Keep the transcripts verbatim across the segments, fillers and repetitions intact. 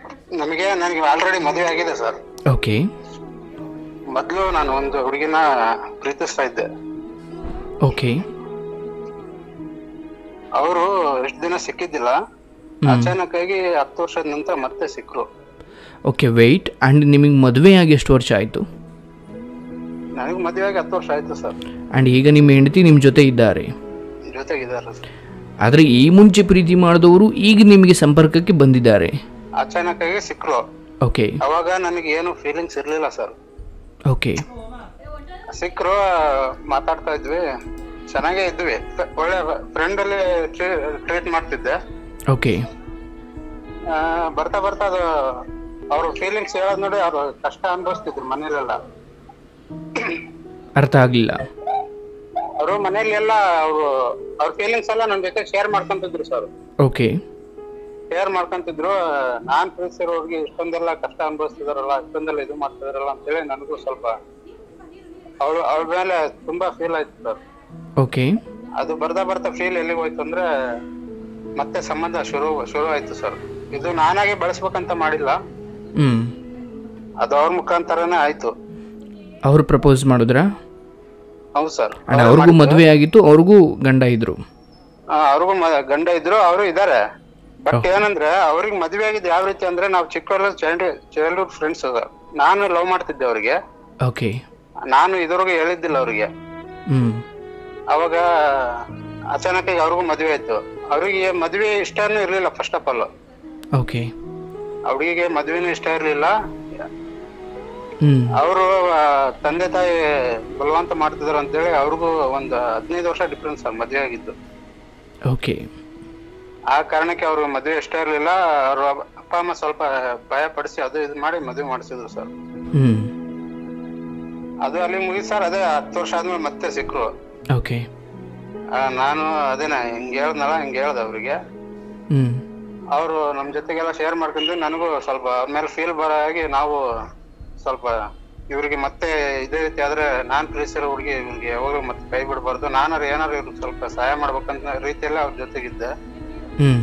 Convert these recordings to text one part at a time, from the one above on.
ನಮಗೆ ನನಗೆ ಆಲ್ರೆಡಿ ಮದುವೆ ಆಗಿದೆ ಸರ್. ಓಕೆ. ಮೊದಲು ನಾನು ಒಂದು ಹುಡುಗಿನ ಪ್ರೀತಿಸ್ತಾ ಇದ್ದೆ. ಓಕೆ. ಅವರು ಎಷ್ಟು ದಿನ ಸಿಕ್ಕಿದ್ದಿಲ್ಲ, ಅಚಾನಕ್ ಆಗಿ ಹತ್ತು ವರ್ಷದ ನಂತರ ಮತ್ತೆ ಸಿಕ್ಕರು. Okay, weight. ಆ್ಯಂಡ್ ನಿಮಗೆ ಮದುವೆಯಾಗಿ ಎಷ್ಟು ವರ್ಷ ಆಯಿತು? ನನಗೆ ಮದುವೆಯಾಗಿ ಹತ್ತು ವರ್ಷ ಆಯಿತು ಸರ್. ಆ್ಯಂಡ್ ಈಗ ನಿಮ್ಮ ಹೆಂಡತಿ ನಿಮ್ಮ ಜೊತೆ ಇದ್ದಾರೆ? ಜೊತೆಗಿದ್ದಾರೆ. ಆದರೆ ಈ ಮುಂಚೆ ಪ್ರೀತಿ ಮಾಡಿದವರು ಈಗ ನಿಮಗೆ ಸಂಪರ್ಕಕ್ಕೆ ಬಂದಿದ್ದಾರೆ? ಅಚಾನಕ್ ಆಗಿ ಸಿಕ್ಕರು. ಓಕೆ. ಅವಾಗ ನನಗೆ ಏನು ಫೀಲಿಂಗ್ಸ್ ಇರಲಿಲ್ಲ ಸರ್. ಓಕೆ. ಸಿಕ್ಕರು, ಮಾತಾಡ್ತಾ ಇದ್ವಿ, ಚೆನ್ನಾಗೇ ಇದ್ವಿ, ಒಳ್ಳೆ ಫ್ರೆಂಡ್ ಅಲ್ಲಿ ಟ್ರೀಟ್ ಮಾಡ್ತಿದ್ದೆ. ಓಕೆ. ಬರ್ತಾ ಬರ್ತಾ ಅದು ಅವ್ರ ಫೀಲಿಂಗ್ಸ್ ಹೇಳೋದ್ ನೋಡಿ ಅವ್ರು ಕಷ್ಟ ಅನುಭವಿಸ್ತಿದ್ರು ಮನೇಲೆಲ್ಲ. ಅರ್ಥ ಆಗಲಿಲ್ಲ. ಅವರು ಮನೇಲಿ ಎಲ್ಲ ಅವರು ಅವ್ರ ಫೀಲಿಂಗ್ಸ್ ಎಲ್ಲ ನನ್ನ ಜೊತೆ ಶೇರ್ ಮಾಡ್ಕೊಂತಿದ್ರು ಸರ್. ಓಕೆ. ಶೇರ್ ಮಾಡ್ಕೊಂತಿದ್ರು. ನಾನ್ ಪ್ರೀತಿಸಿರೋರ್ಗೆ ಇಷ್ಟೊಂದೆಲ್ಲ ಕಷ್ಟ ಅನುಭವಿಸ್ತಿದಾರಲ್ಲ, ಇಷ್ಟೊಂದೆಲ್ಲ ಇದು ಮಾಡ್ತಿದಾರಲ್ಲ ಅಂತೇಳಿ ನನಗೂ ಸ್ವಲ್ಪ ಅವಳು ಅವ್ರ ಮೇಲೆ ತುಂಬಾ ಫೀಲ್ ಆಯ್ತು ಸರ್. ಓಕೆ. ಅದು ಬರ್ತಾ ಬರ್ತಾ ಫೀಲ್ ಎಲ್ಲಿಗೆ ಹೋಯ್ತು ಅಂದ್ರೆ ಮತ್ತೆ ಸಂಬಂಧ ಶುರು ಶುರು ಆಯ್ತು ಸರ್. ಇದು ನಾನಾಗೆ ಬಳಸ್ಬೇಕಂತ ಮಾಡಿಲ್ಲ, ಹ್ಮ್ ಅದು ಅವ್ರ ಮುಖಾಂತರನೇ ಆಯ್ತು. ಅವ್ರು ಪ್ರಪೋಸ್ ಮಾಡಿದ್ರಾ? ಹೌದು ಸರ್. ಅವ್ರಿಗೂ ಮದುವೆ ಆಗಿತ್ತು, ಅವ್ರಿಗೂ ಗಂಡ ಇದ್ರು? ಅವ್ರಿಗೂ ಗಂಡ ಇದ್ರು, ಅವರು ಇದಾರೆ. ಬಟ್ ಏನಂದ್ರೆ ಅವ್ರಿಗೆ ಮದ್ವೆ ಆಗಿದ್ದು ಯಾವ ರೀತಿ ಅಂದ್ರೆ, ನಾವು ಚಿಕ್ಕವರಲ್ಲಿ ಚೈಲ್ಡ್ ಚೈಲ್ಡ್ಹುಡ್ ಫ್ರೆಂಡ್ಸ್. ನಾನು ಲವ್ ಮಾಡ್ತಿದ್ದೆ ಅವ್ರಿಗೆ. ಓಕೆ. ನಾನು ಇದ್ರಿಗೆ ಹೇಳಿದ್ದಿಲ್ಲ ಅವ್ರಿಗೆ. ಹ್ಮ್ ಅವಾಗ ಅಚಾನಕ್ ಆಗಿ ಅವ್ರಿಗೂ ಮದ್ವೆ ಆಯ್ತು. ಅವ್ರಿಗೆ ಮದ್ವೆ ಇಷ್ಟನೂ ಇರ್ಲಿಲ್ಲ ಫಸ್ಟ್ ಆಫ್ ಆಲ್. ಓಕೆ. ಹುಡುಗಿಗೆ ಮದ್ವೆನೂ ಇಷ್ಟ ಇರ್ಲಿಲ್ಲ. ಹ್ಮ್ ಅವರು ತಂದೆ ತಾಯಿ ಬಲವಂತ ಮಾಡ್ತಿದ್ರು ಅಂತೇಳಿ ಅವ್ರಿಗೂ ಒಂದು ಹದಿನೈದು ವರ್ಷ ಡಿಫ್ರೆನ್ಸ್ ಮದ್ವೆ ಆಗಿದ್ದು. ಓಕೆ. ಆ ಕಾರಣಕ್ಕೆ ಅವ್ರ ಮದ್ವೆ ಇಷ್ಟ ಇರ್ಲಿಲ್ಲ. ಅವ್ರ ಅಪ್ಪ ಅಮ್ಮ ಸ್ವಲ್ಪ ಭಯ ಪಡಿಸಿ ಅದು ಇದು ಮಾಡಿ ಮದ್ವೆ ಮಾಡಿಸಿದ್ರು ಸರ್. ಹ್ಮ್ ಅದು ಅಲ್ಲಿ ಮುಗಿದ್ ಸರ್. ಅದೇ ಹತ್ತು ವರ್ಷ ಆದ್ಮೇಲೆ ಮತ್ತೆ ಸಿಕ್ರು. ಓಕೆ. ನಾನು ಅದೇನ ಹಿಂಗ್ ಹೇಳ್ದಲ್ಲ, ಹಿಂಗ್ ಹೇಳ್ದೆ ಅವ್ರಿಗೆ. ಹ್ಮ್ ಅವರು ನಮ್ ಜೊತೆಗೆಲ್ಲ ಶೇರ್ ಮಾಡ್ಕೊಂಡ್ರು. ನನಗೂ ಸ್ವಲ್ಪ ಅವ್ರ ಮೇಲೆ ಫೀಲ್ ಬರೋ ಹಾಗೆ ನಾವು ಸ್ವಲ್ಪ ಇವ್ರಿಗೆ ಮತ್ತೆ ಇದೇ ರೀತಿ ಆದ್ರೆ ನಾನ್ ಪ್ರೀತಿಸಿರೋ ಹುಡುಗಿ ಇವ್ರಿಗೆ ಯಾವಾಗ್ಲೂ ಮತ್ತೆ ಕೈ ಬಿಡಬಾರ್ದು, ನಾನಾರು ಏನಾರು ಇವ್ರಿಗೆ ಸ್ವಲ್ಪ ಸಹಾಯ ಮಾಡ್ಬೇಕಂತ ರೀತಿಯಲ್ಲಿ ಅವ್ರ ಜೊತೆಗಿದ್ದೆ. ಹ್ಮ್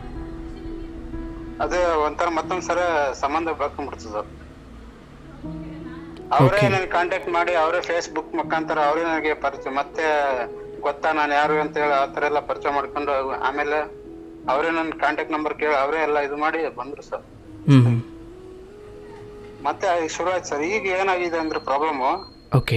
ಅದೇ ಒಂಥರ ಮತ್ತೊಂದ್ಸರ ಸಂಬಂಧ ಬೆಳ್ಕೊಂಡ್ಬಿಡ್ತು ಸರ್. ಅವರೇ ನನಗೆ ಕಾಂಟ್ಯಾಕ್ಟ್ ಮಾಡಿ, ಅವರೇ ಫೇಸ್ಬುಕ್ ಮುಖಾಂತರ ಅವರೇ ನನಗೆ ಪರಿಚಯ, ಮತ್ತೆ ಗೊತ್ತಾ ನಾನು ಯಾರು ಅಂತ ಹೇಳಿ ಆತರ ಎಲ್ಲ ಪರಿಚಯ ಮಾಡ್ಕೊಂಡು ಆಮೇಲೆ ಅವರೇ ನನ್ನ ಕಾಂಟ್ಯಾಕ್ಟ್ ನಂಬರ್ ಕೇಳಿ ಅವರೇ ಎಲ್ಲ ಇದು ಮಾಡಿ ಬಂದ್ರು ಸರ್. ಹ್ಮ್ ಮತ್ತೆ ಶುರು ಆಯ್ತು ಸರ್. ಈಗ ಏನಾಗಿದೆ ಅಂದ್ರೆ ಪ್ರಾಬ್ಲಮ್, ಓಕೆ,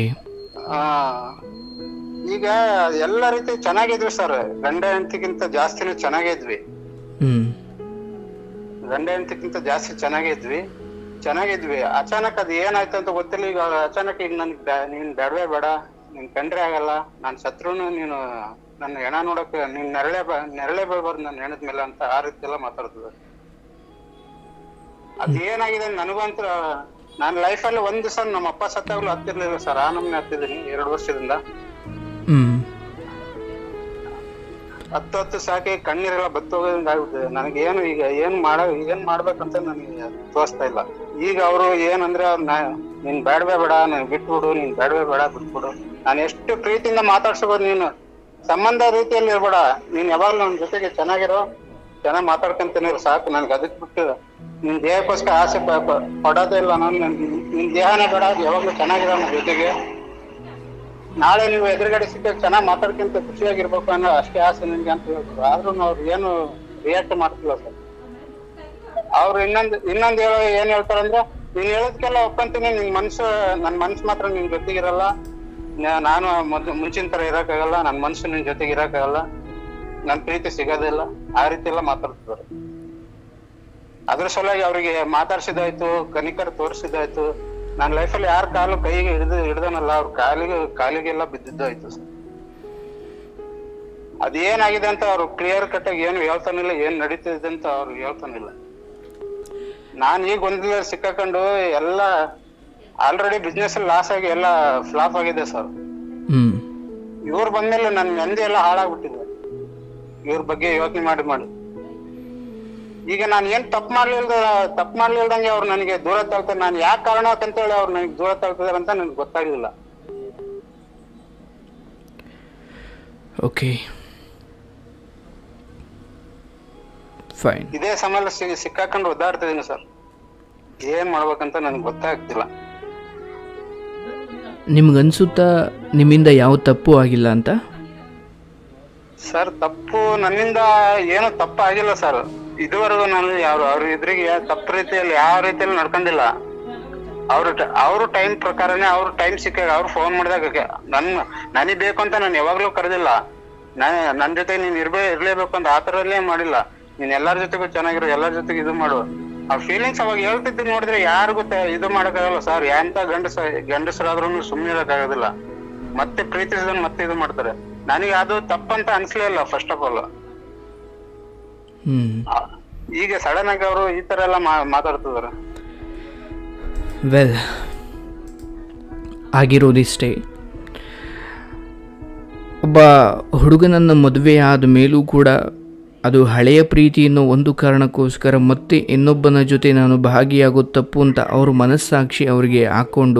ಈಗ ಎಲ್ಲ ರೀತಿ ಚೆನ್ನಾಗಿದ್ವಿ ಸರ್. ಗಂಡ ಹೆಂಡತಿಗಿಂತ ಜಾಸ್ತಿನೂ ಚೆನ್ನಾಗಿದ್ವಿ. ಹ್ಮ್ ಗಂಡ ಹೆಂಡತಿಗಿಂತ ಜಾಸ್ತಿ ಚೆನ್ನಾಗಿದ್ವಿ ಚೆನ್ನಾಗಿದ್ವಿ ಅಚಾನಕ್ ಅದ್ ಏನಾಯ್ತು ಅಂತ ಗೊತ್ತಿಲ್ಲ. ಈಗ ಅಚಾನಕ್ ಈಗ ನನ್ಗೆ ನೀನ್ ಬೇಡವೇ ಬೇಡ, ನೀನ್ ಕಂಡ್ರೆ ಆಗಲ್ಲ, ನಾನ್ ಸತ್ರುನು ನೀನು ನನ್ನ ಹೆಣ ನೋಡಕ್ ನೀನ್ ನೆರಳೆ ನೆರಳೆ ಬೀಳ್ಬಾರ್ದು ನನ್ನ ಹೆಣದ ಮೇಲೆ ಅಂತ ಆ ರೀತಿ ಎಲ್ಲ ಮಾತಾಡ್ತದ. ಅದ್ ಏನಾಗಿದೆ ನನಗಂತ, ನಾನ್ ಲೈಫಲ್ಲಿ ಒಂದ್ ದಿವಸ ನಮ್ಮ ಅಪ್ಪ ಸತ್ತಾಗ್ಲೂ ಹತ್ತಿರ್ಲಿಲ್ಲ ಸರ್. ಆ ನಮ್ನೆ ಹತ್ತಿದ್ದೀನಿ ಎರಡು ವರ್ಷದಿಂದ. ಹ್ಮ್ ಹತ್ತು ಹತ್ತು ಸಾಕಿ ಕಣ್ಣೀರೆಲ್ಲ ಬತ್ತೋಗೋದಂಗ ಆಗುತ್ತೆ ನನಗೆ. ಏನು ಈಗ ಏನ್ ಮಾಡ ಏನ್ ಮಾಡ್ಬೇಕಂತ ನನಗೆ ತೋರಿಸ್ತಾ ಇಲ್ಲ. ಈಗ ಅವರು ಏನಂದ್ರೆ ಅವ್ರ ನೀನ್ ಬೇಡವೇ ಬೇಡ, ನನ್ ಬಿಟ್ಬಿಡು, ನೀನ್ ಬೇಡವೇ ಬೇಡ, ಬಿಟ್ಬಿಡು, ನಾನು ಎಷ್ಟು ಪ್ರೀತಿಯಿಂದ ಮಾತಾಡ್ಸ್ಬೋದು, ನೀನು ಸಂಬಂಧ ರೀತಿಯಲ್ಲಿ ಇರ್ಬೇಡ, ನೀನ್ ಯಾವಾಗ್ಲೂ ನನ್ ಜೊತೆಗೆ ಚೆನ್ನಾಗಿರೋ, ಚೆನ್ನಾಗ್ ಮಾತಾಡ್ಕೊಂತಾನೆ ಸಾಕು, ನನ್ಗೆ ಅದಕ್ ಬಿಟ್ಟು ನಿನ್ ದೇಹಕ್ಕೋಸ್ಕರ ಆಸೆ ಪಡೋದೇ ಇಲ್ಲ ನಾನು. ನಿನ್ ದೇಹನೇ ಬೇಡ, ಯಾವಾಗ್ಲೂ ಚೆನ್ನಾಗಿರೋ ನನ್ನ ಜೊತೆಗೆ. ನಾಳೆ ನೀವು ಎದುರುಗಡೆ ಸಿಕ್ಕ ಚೆನ್ನಾಗ್ ಮಾತಾಡ್ಕೊಂತ ಖುಷಿಯಾಗಿರ್ಬೇಕು ಅನ್ನೋ ಅಷ್ಟೇ ಆಸೆ ನಿನ್ಗೆ ಅಂತ ಹೇಳ್ತಾರೆ. ಆದ್ರೂ ಅವ್ರು ಏನು ರಿಯಾಕ್ಟ್ ಮಾಡ್ತಿಲ್ಲ ಸರ್. ಅವ್ರು ಇನ್ನೊಂದ್ ಇನ್ನೊಂದ್ ಹೇಳೋ ಏನ್ ಹೇಳ್ತಾರಂದ್ರೆ, ನೀನ್ ಹೇಳೋದಕ್ಕೆಲ್ಲ ಒಪ್ಕೊಂತೀನಿ, ನಿನ್ ಮನ್ಸು ನನ್ ಮನ್ಸು ಮಾತ್ರ ನಿನ್ ಜೊತೆಗಿರಲ್ಲ, ನಾನು ಮೊದ್ ಮುಂಚಿನ ತರ ಇರಕ್ಕಾಗಲ್ಲ, ನನ್ ಮನ್ಸು ನಿನ್ ಜೊತೆಗೆ ಇರಕ್ಕಾಗಲ್ಲ, ನನ್ ಪ್ರೀತಿ ಸಿಗೋದಿಲ್ಲ, ಆ ರೀತಿ ಎಲ್ಲ ಮಾತಾಡ್ತಿದ್ದಾರೆ. ಅದ್ರ ಸಲುವಾಗಿ ಅವ್ರಿಗೆ ಮಾತಾಡ್ಸಿದಾಯ್ತು, ಕನಿಕರ ತೋರಿಸಿದಾಯ್ತು. ನನ್ನ ಲೈಫಲ್ಲಿ ಯಾರ ಕಾಲು ಕೈಗೆ ಹಿಡಿದು ಹಿಡ್ದನಲ್ಲ ಅವ್ರ ಕಾಲಿಗೆ ಕಾಲಿಗೆಲ್ಲ ಬಿದ್ದಿದ್ದಾಯ್ತು ಸರ್. ಅದೇನಾಗಿದೆ ಅಂತ ಅವ್ರು ಕ್ಲಿಯರ್ ಕಟ್ ಆಗಿ ಏನು ಹೇಳ್ತಾನಿಲ್ಲ, ಏನ್ ನಡೀತಿದೆ ಅಂತ ಅವ್ರು ಹೇಳ್ತಾನಿಲ್ಲ. ನಾನ್ ಈಗ ಒಂದಿಲ್ಲ ಸಿಕ್ಕಾಕೊಂಡು ಎಲ್ಲ ಆಲ್ರೆಡಿ ಬಿಸ್ನೆಸ್ ಅಲ್ಲಿ ಲಾಸ್ ಆಗಿ ಎಲ್ಲ ಫ್ಲಾಪ್ ಆಗಿದೆ ಸರ್. ಇವ್ರ ಬಂದ್ಮೇಲೆ ನನ್ ನೆಮ್ಮದಿ ಎಲ್ಲ ಹಾಳಾಗ್ಬಿಟ್ಟಿದೆ ಇವ್ರ ಬಗ್ಗೆ ಯೋಚನೆ ಮಾಡಿ ಮಾಡಿ. ಈಗ ನಾನು ಏನ್ ತಪ್ಪು ಮಾಡ್ಲಿಲ್ದ ತಪ್ಪು ಮಾಡ್ಲಿಲ್ದಂಗೆ ಅವ್ರು ನನಗೆ ದೂರ ತಳ್ತಾರೆ. ನಾನು ಯಾಕೆ ಕಾರಣಕ್ಕಂತ ಹೇಳಿ ಅವ್ರು ನನಗೆ ದೂರ ತಳ್ತಿದಾರೆ ಅಂತ ನನ್ಗೆ ಗೊತ್ತಾಗಿಲ್ಲ. Okay fine. ಇದೇ ಸಮಯ ಸಿಕ್ಕಾಕೊಂಡು ಒದ್ದಾಡ್ತಿದ್ದೀನಿ ಸರ್. ಏನ್ ಮಾಡ್ಬೇಕಂತ ನನ್ಗೆ ಗೊತ್ತಾಗ್ತಿಲ್ಲ. ನಿಮ್ಗನ್ಸುತ್ತಾ ನಿಮ್ಮಿಂದ ಯಾವ ತಪ್ಪು ಆಗಿಲ್ಲ ಅಂತ? ಸರ್ ತಪ್ಪು ನನ್ನಿಂದ ಏನು ತಪ್ಪು ಆಗಿಲ್ಲ ಸರ್. ಇದುವರೆಗೂ ನಾನು ಯಾವ ಅವ್ರ ಇದ್ರಿಗೆ ತಪ್ಪು ರೀತಿಯಲ್ಲಿ ಯಾವ ರೀತಿಯಲ್ಲಿ ನಡ್ಕೊಂಡಿಲ್ಲ. ಅವ್ರ ಅವ್ರ ಟೈಮ್ ಪ್ರಕಾರನೇ ಅವ್ರ ಟೈಮ್ ಸಿಕ್ಕಾಗ ಅವ್ರು ಫೋನ್ ಮಾಡಿದಾಗ ನನ್ ನನಗ್ ಬೇಕು ಅಂತ ನಾನು ಯಾವಾಗ್ಲೂ ಕರೆದಿಲ್ಲ. ನಾನ್ ನನ್ ಜೊತೆ ನೀನ್ ಇರ್ಬೇ ಇರ್ಲೇಬೇಕು ಅಂತ ಆತರಲ್ಲೇ ಮಾಡಿಲ್ಲ. ನೀನ್ ಎಲ್ಲಾರ ಜೊತೆಗೂ ಚೆನ್ನಾಗಿರೋ, ಎಲ್ಲಾರ ಜೊತೆಗೂ ಇದು ಮಾಡು. ಆ ಫೀಲಿಂಗ್ಸ್ ಅವಾಗ ಹೇಳ್ತಿದ್ದು ನೋಡಿದ್ರೆ ಯಾರಿಗೂ ಇದು ಮಾಡಕ್ಕಾಗಲ್ಲ ಸರ್. ಎಂತ ಗಂಡಸ ಗಂಡಸರಾದ್ರೂ ಸುಮ್ಮನೆ ಇರಕ್ಕಾಗೋದಿಲ್ಲ. ಮತ್ತೆ ಪ್ರೀತಿಸಿದ ಮತ್ತೆ ಇದು ಮಾಡ್ತಾರೆ. ನನಗೆ ಅದು ತಪ್ಪಂತ ಅನ್ಸ್ಲೇ ಇಲ್ಲ ಫಸ್ಟ್ ಆಫ್ ಆಲ್. ಈಗ ಸಡನ್ ಆಗಿ ಅವರು ಈ ತರ ಎಲ್ಲ ಮಾತಾಡ್ತಿದಾರೆ. ವೆಲ್, ಆಗಿರೋದಿಷ್ಟೇ. ಒಬ್ಬ ಹುಡುಗನನ್ನು ಮದುವೆ ಆದ ಮೇಲೂ ಕೂಡ ಅದು ಹಳೆಯ ಪ್ರೀತಿ ಅನ್ನೋ ಒಂದು ಕಾರಣಕ್ಕೋಸ್ಕರ ಮತ್ತೆ ಇನ್ನೊಬ್ಬನ ಜೊತೆ ನಾನು ಭಾಗಿಯಾಗೋ ತಪ್ಪು ಅಂತ ಅವ್ರ ಮನಸ್ಸಾಕ್ಷಿ ಅವರಿಗೆ ಹಾಕ್ಕೊಂಡು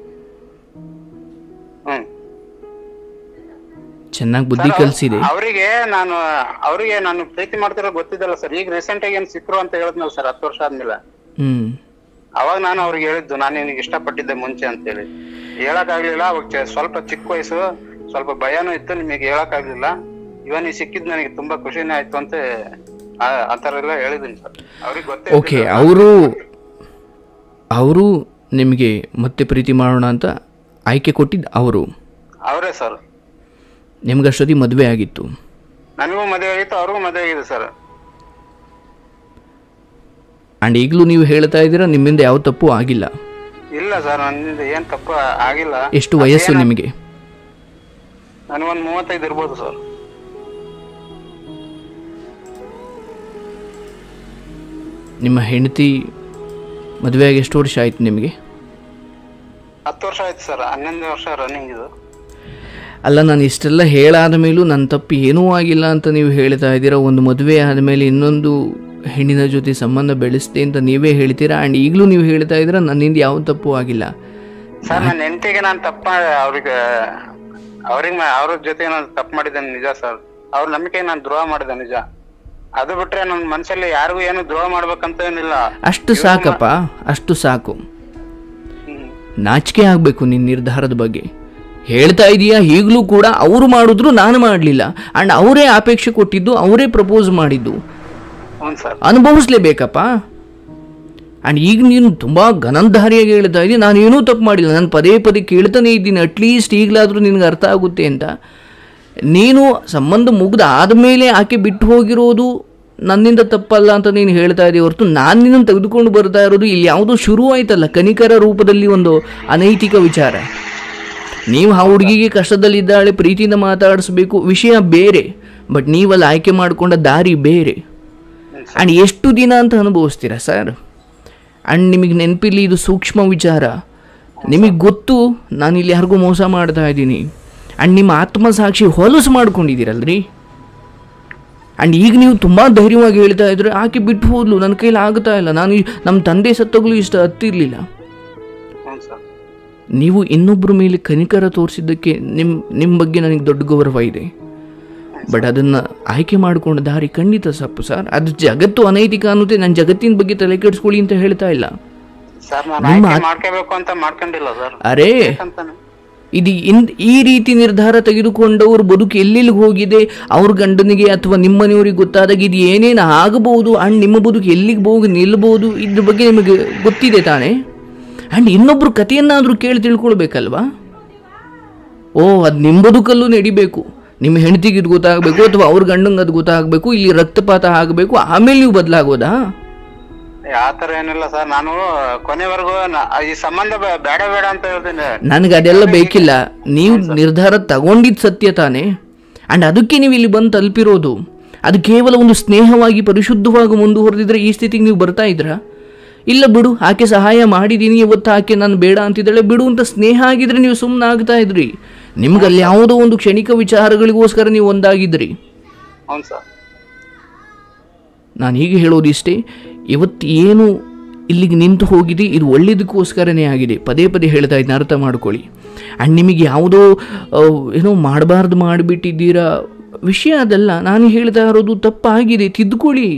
ಚೆನ್ನಾಗಿ ಬುದ್ಧಿ ಕಲಿಸಿದೆ. ಅವರಿಗೆ ನಾನು ಅವರಿಗೆ ನಾನು ಪ್ರೀತಿ ಮಾಡ್ತಿರೋ ಗೊತ್ತಿದ್ದಲ್ಲ ಸರ್. ಈಗ ರೀಸೆಂಟ್ ಆಗಿ ಏನ್ ಸಿಕ್ರು ಅಂತ ಹೇಳಿದ್ನಲ್ಲ ಸರ್, ಹತ್ತು ವರ್ಷ ಆದ್ಮೇಲೆ. ಹ್ಮ್ ಅವಾಗ ನಾನು ಅವ್ರಿಗೆ ಹೇಳಿದ್ದು ನಾನು ನಿನಗೆ ಇಷ್ಟಪಟ್ಟಿದ್ದೆ ಮುಂಚೆ ಅಂತ ಹೇಳಿ. ಹೇಳಕ್ ಆಗ್ಲಿಲ್ಲ. ಅವಾಗ ಸ್ವಲ್ಪ ಚಿಕ್ಕ ವಯಸ್ಸು, ಸ್ವಲ್ಪ ಭಯನೂ ಇತ್ತು. ನಿಮಗೆ ಹೇಳಕ್ ಆಗ್ಲಿಲ್ಲ. ಇವನ್ ನೀವು ಸಿಕ್ಕಿದ್ ನನಗೆ ತುಂಬಾ ಖುಷಿನೇ ಆಯ್ತು ಅಂತ ಆತರ ಎಲ್ಲ ಹೇಳಿದೀನಿ ಸರ್. ಅವ್ರಿಗೆ ಗೊತ್ತೇ. ಓಕೆ, ಅವರು ಅವರು ನಿಮಗೆ ಮತ್ತೆ ಪ್ರೀತಿ ಮಾಡೋಣ ಅಂತ ಆಯ್ಕೆ ಕೊಟ್ಟಿದ್ದು ಅವರು ಅವರೇ ಸರ್. ನಿಮ್ಗೆ ಅಷ್ಟೊತ್ತಿ ಮದುವೆ ಆಗಿತ್ತು? ನನಗೂ ಮದುವೆ ಆಗಿತ್ತು, ಅವ್ರಿಗೂ ಮದುವೆ ಆಗಿದೆ ಸರ್. ಅಂಡ್ ಈಗಲೂ ನೀವು ಹೇಳ್ತಾ ಇದ್ದೀರಾ ನಿಮ್ಮಿಂದ ಯಾವ ತಪ್ಪು ಆಗಿಲ್ಲ? ಇಲ್ಲ ಸರ್, ನನ್ನಿಂದ ಏನ್ ತಪ್ಪು ಆಗಿಲ್ಲ. ಎಷ್ಟು ವಯಸ್ಸು ನಿಮಗೆ? ನನಗೊಂದು ಮೂವತ್ತೈದು ಇರ್ಬೋದು ಸರ್. ನಿಮ್ಮ ಹೆಂಡತಿ ಮದುವೆ ಆಗಿ ಎಷ್ಟು ವರ್ಷ ಆಯ್ತು ನಿಮಗೆ? ಹತ್ತು ವರ್ಷ ಆಯ್ತು ಸರ್. ಹನ್ನೊಂದು ವರ್ಷ ರನ್ನಿಂಗ್ ಇದು. ಅಲ್ಲ, ನಾನು ಇಷ್ಟೆಲ್ಲ ಹೇಳಾದ ಮೇಲೂ ನನ್ನ ತಪ್ಪು ಏನೂ ಆಗಿಲ್ಲ ಅಂತ ನೀವು ಹೇಳ್ತಾ ಇದ್ದೀರಾ. ಒಂದು ಮದುವೆ ಆದಮೇಲೆ ಇನ್ನೊಂದು ಹೆಣ್ಣಿನ ಜೊತೆ ಸಂಬಂಧ ಬೆಳೆಸ್ತೆ ಅಂತ ನೀವೇ ಹೇಳ್ತೀರಾ. ಆ್ಯಂಡ್ ಈಗಲೂ ನೀವು ಹೇಳ್ತಾ ಇದ್ದೀರಾ ನನ್ನಿಂದ ಯಾವ ತಪ್ಪು ಆಗಿಲ್ಲ. ಸರ್, ನನ್ನ ಹೆಂಡತಿಗೆ ನಾನು ತಪ್ಪ ಅವ್ರಿಗೆ ಅವ್ರಿಗೆ ಅವ್ರ ಜೊತೆ ನಾನು ತಪ್ಪು ಮಾಡಿದ್ದೇನೆ ನಿಜ ಸರ್. ಅವ್ರ ನಂಬಿಕೆ ನಾನು ದ್ರೋಹ ಮಾಡಿದೆ ನಿಜ. ಅದು ಬಿಟ್ರೆ ನನ್ನ ಮನಸ್ಸಲ್ಲಿ ಯಾರಿಗೂ ಏನು ದ್ರೋಹ ಮಾಡ್ಬೇಕಂತ ಏನಿಲ್ಲ. ಅಷ್ಟು ಸಾಕಪ್ಪ, ಅಷ್ಟು ಸಾಕು. ನಾಚಿಕೆ ಆಗಬೇಕು ನಿನ್ನ ನಿರ್ಧಾರದ ಬಗ್ಗೆ. ಹೇಳ್ತಾ ಇದೀಯಾ ಈಗಲೂ ಕೂಡ ಅವರು ಮಾಡಿದ್ರು ನಾನು ಮಾಡಲಿಲ್ಲ. ಆ್ಯಂಡ್ ಅವರೇ ಅಪೇಕ್ಷೆ ಕೊಟ್ಟಿದ್ದು, ಅವರೇ ಪ್ರಪೋಸ್ ಮಾಡಿದ್ದು, ಅನುಭವಿಸ್ಲೇಬೇಕಪ್ಪ. ಆ್ಯಂಡ್ ಈಗ ನೀನು ತುಂಬ ಗನಂಧಾರಿಯಾಗಿ ಹೇಳ್ತಾ ಇದ್ದೀನಿ ನಾನು ಏನೂ ತಪ್ಪು ಮಾಡಿಲ್ಲ. ನಾನು ಪದೇ ಪದೇ ಕೇಳ್ತಾನೆ ಇದ್ದೀನಿ, ಅಟ್ಲೀಸ್ಟ್ ಈಗಲಾದರೂ ನಿನಗೆ ಅರ್ಥ ಆಗುತ್ತೆ ಅಂತ. ನೀನು ಸಂಬಂಧ ಮುಗ್ದು ಆದಮೇಲೆ ಆಕೆ ಬಿಟ್ಟು ಹೋಗಿರೋದು ನನ್ನಿಂದ ತಪ್ಪಲ್ಲ ಅಂತ ನೀನು ಹೇಳ್ತಾ ಇದ್ದೀವಿ ಹೊರತು ನಾನು ನಿನ್ನನ್ನು ತೆಗೆದುಕೊಂಡು ಬರ್ತಾ ಇರೋದು ಇಲ್ಲಿ ಯಾವುದೋ ಶುರು ಆಯ್ತಲ್ಲ ಕನಿಕರ ರೂಪದಲ್ಲಿ ಒಂದು ಅನೈತಿಕ ವಿಚಾರ. ನೀವು ಆ ಹುಡುಗಿಗೆ ಕಷ್ಟದಲ್ಲಿದ್ದಾಳೆ, ಪ್ರೀತಿಯಿಂದ ಮಾತಾಡಿಸ್ಬೇಕು, ವಿಷಯ ಬೇರೆ. ಬಟ್ ನೀವಲ್ಲಿ ಆಯ್ಕೆ ಮಾಡಿಕೊಂಡ ದಾರಿ ಬೇರೆ. ಆ್ಯಂಡ್ ಎಷ್ಟು ದಿನ ಅಂತ ಅನುಭವಿಸ್ತೀರಾ ಸರ್? ಆ್ಯಂಡ್ ನಿಮಗೆ ನೆನಪಿಲ್ಲಿ ಇದು ಸೂಕ್ಷ್ಮ ವಿಚಾರ. ನಿಮಗೆ ಗೊತ್ತು ನಾನಿಲ್ಲಿ ಯಾರಿಗೂ ಮೋಸ ಮಾಡ್ತಾ ಇದ್ದೀನಿ. ಆ್ಯಂಡ್ ನಿಮ್ಮ ಆತ್ಮಸಾಕ್ಷಿ ಹೊಲಸು ಮಾಡ್ಕೊಂಡಿದ್ದೀರಲ್ರಿ. ಆ್ಯಂಡ್ ಈಗ ನೀವು ತುಂಬ ಧೈರ್ಯವಾಗಿ ಹೇಳ್ತಾ ಇದ್ರೆ ಆಕೆ ಬಿಟ್ಟು ಹೋದ್ಲು, ನನ್ನ ಕೈಲಿ ಆಗ್ತಾ ಇಲ್ಲ, ನಾನು ನಮ್ಮ ತಂದೆ ಸತ್ತೋಗ್ಲೂ ಇಷ್ಟ ಹತ್ತಿರಲಿಲ್ಲ. ನೀವು ಇನ್ನೊಬ್ಬರ ಮೇಲೆ ಕನಿಕರ ತೋರಿಸಿದ್ದಕ್ಕೆ ನಿಮ್ಮ ನಿಮ್ಮ ಬಗ್ಗೆ ನನಗೆ ದೊಡ್ಡ ಗೌರವ ಇದೆ. ಬಟ್ ಅದನ್ನು ಆಯ್ಕೆ ಮಾಡಿಕೊಂಡ ದಾರಿ ಖಂಡಿತ ತಪ್ಪು ಸರ್. ಅದು ಜಗತ್ತು ಅನೈತಿಕ ಅನ್ನೋದೇ. ನಾನು ಜಗತ್ತಿನ ಬಗ್ಗೆ ತಲೆ ಕೆಡಿಸ್ಕೊಳ್ಳಿ ಅಂತ ಹೇಳ್ತಾ ಇಲ್ಲ. ಅರೇ, ಇದು ಇನ್ ಈ ರೀತಿ ನಿರ್ಧಾರ ತೆಗೆದುಕೊಂಡವ್ರ ಬದುಕು ಎಲ್ಲೆಲ್ಲಿಗೆ ಹೋಗಿದೆ, ಅವ್ರ ಗಂಡನಿಗೆ ಅಥವಾ ನಿಮ್ಮ ಮನೆಯವ್ರಿಗೆ ಗೊತ್ತಾದಾಗ ಇದು ಏನೇನು ಆಗಬಹುದು ಆ್ಯಂಡ್ ನಿಮ್ಮ ಬದುಕು ಎಲ್ಲಿಗೆ ಹೋಗಿ ನಿಲ್ಬಹುದು ಇದ್ರ ಬಗ್ಗೆ ನಿಮಗೆ ಗೊತ್ತಿದೆ ತಾನೇ. ಆ್ಯಂಡ್ ಇನ್ನೊಬ್ರು ಕಥೆಯನ್ನಾದರೂ ಕೇಳಿ ತಿಳ್ಕೊಳ್ಬೇಕಲ್ವಾ? ಓ, ಅದು ನಿಮ್ಮ ಬದುಕಲ್ಲೂ ನಡಿಬೇಕು, ನಿಮ್ಮ ಹೆಂಡತಿಗೆ ಇದು ಗೊತ್ತಾಗಬೇಕು ಅಥವಾ ಅವ್ರ ಗಂಡಂಗೆ ಅದು ಗೊತ್ತಾಗಬೇಕು, ಇಲ್ಲಿ ರಕ್ತಪಾತ ಆಗಬೇಕು, ಆಮೇಲೆ ನೀವು ಬದಲಾಗೋದಾ? ಆತರ ಏನಿಲ್ಲ ಸರ್. ನಾನು ಕೊನೆವರೆಗೂ ಈ ಸಂಬಂಧ ಬೇಡ ಬೇಡ ಅಂತ ಹೇಳ್ತೀನಿ. ನನಗೆ ಅದೆಲ್ಲ ಬೇಕಿಲ್ಲ. ನೀವು ನಿರ್ಧಾರ ತಗೊಂಡಿದ್ದು ಸತ್ಯ ತಾನೇ. ಆ್ಯಂಡ್ ಅದಕ್ಕೆ ನೀವು ಇಲ್ಲಿ ಬಂದು ತಲುಪಿರೋದು. ಅದು ಕೇವಲ ಒಂದು ಸ್ನೇಹವಾಗಿ ಪರಿಶುದ್ಧವಾಗಿ ಮುಂದುವರೆದಿದ್ರೆ ಈ ಸ್ಥಿತಿಗೆ ನೀವು ಬರ್ತಾ ಇದ್ರಾ? ಇಲ್ಲ ಬಿಡು, ಆಕೆ ಸಹಾಯ ಮಾಡಿದ್ದೀನಿ, ಇವತ್ತು ಆಕೆ ನಾನು ಬೇಡ ಅಂತಿದ್ದಾಳೆ ಬಿಡು ಅಂತ ಸ್ನೇಹ ಆಗಿದ್ರೆ ನೀವು ಸುಮ್ಮನೆ ಆಗ್ತಾ ಇದ್ರಿ. ನಿಮ್ಗಲ್ಲಿ ಯಾವುದೋ ಒಂದು ಕ್ಷಣಿಕ ವಿಚಾರಗಳಿಗೋಸ್ಕರ ನೀವು ಒಂದಾಗಿದ್ರಿ. ನಾನು ಹೀಗೆ ಹೇಳೋದಿಷ್ಟೇ, ಇವತ್ತು ಏನು ಇಲ್ಲಿಗೆ ನಿಂತು ಹೋಗಿದೆ ಇದು ಒಳ್ಳೇದಕ್ಕೋಸ್ಕರನೇ ಆಗಿದೆ. ಪದೇ ಪದೇ ಹೇಳ್ತಾ ಇದ್ದೀನಿ, ಅರ್ಥ ಮಾಡ್ಕೊಳ್ಳಿ. ಆ್ಯಂಡ್ ನಿಮಗೆ ಯಾವುದೋ ಏನೋ ಮಾಡಬಾರ್ದು ಮಾಡಿಬಿಟ್ಟಿದ್ದೀರಾ ವಿಷಯ ಅದಲ್ಲ. ನಾನು ಹೇಳ್ತಾ ಇರೋದು ತಪ್ಪಾಗಿದೆ, ತಿದ್ದುಕೊಳ್ಳಿ.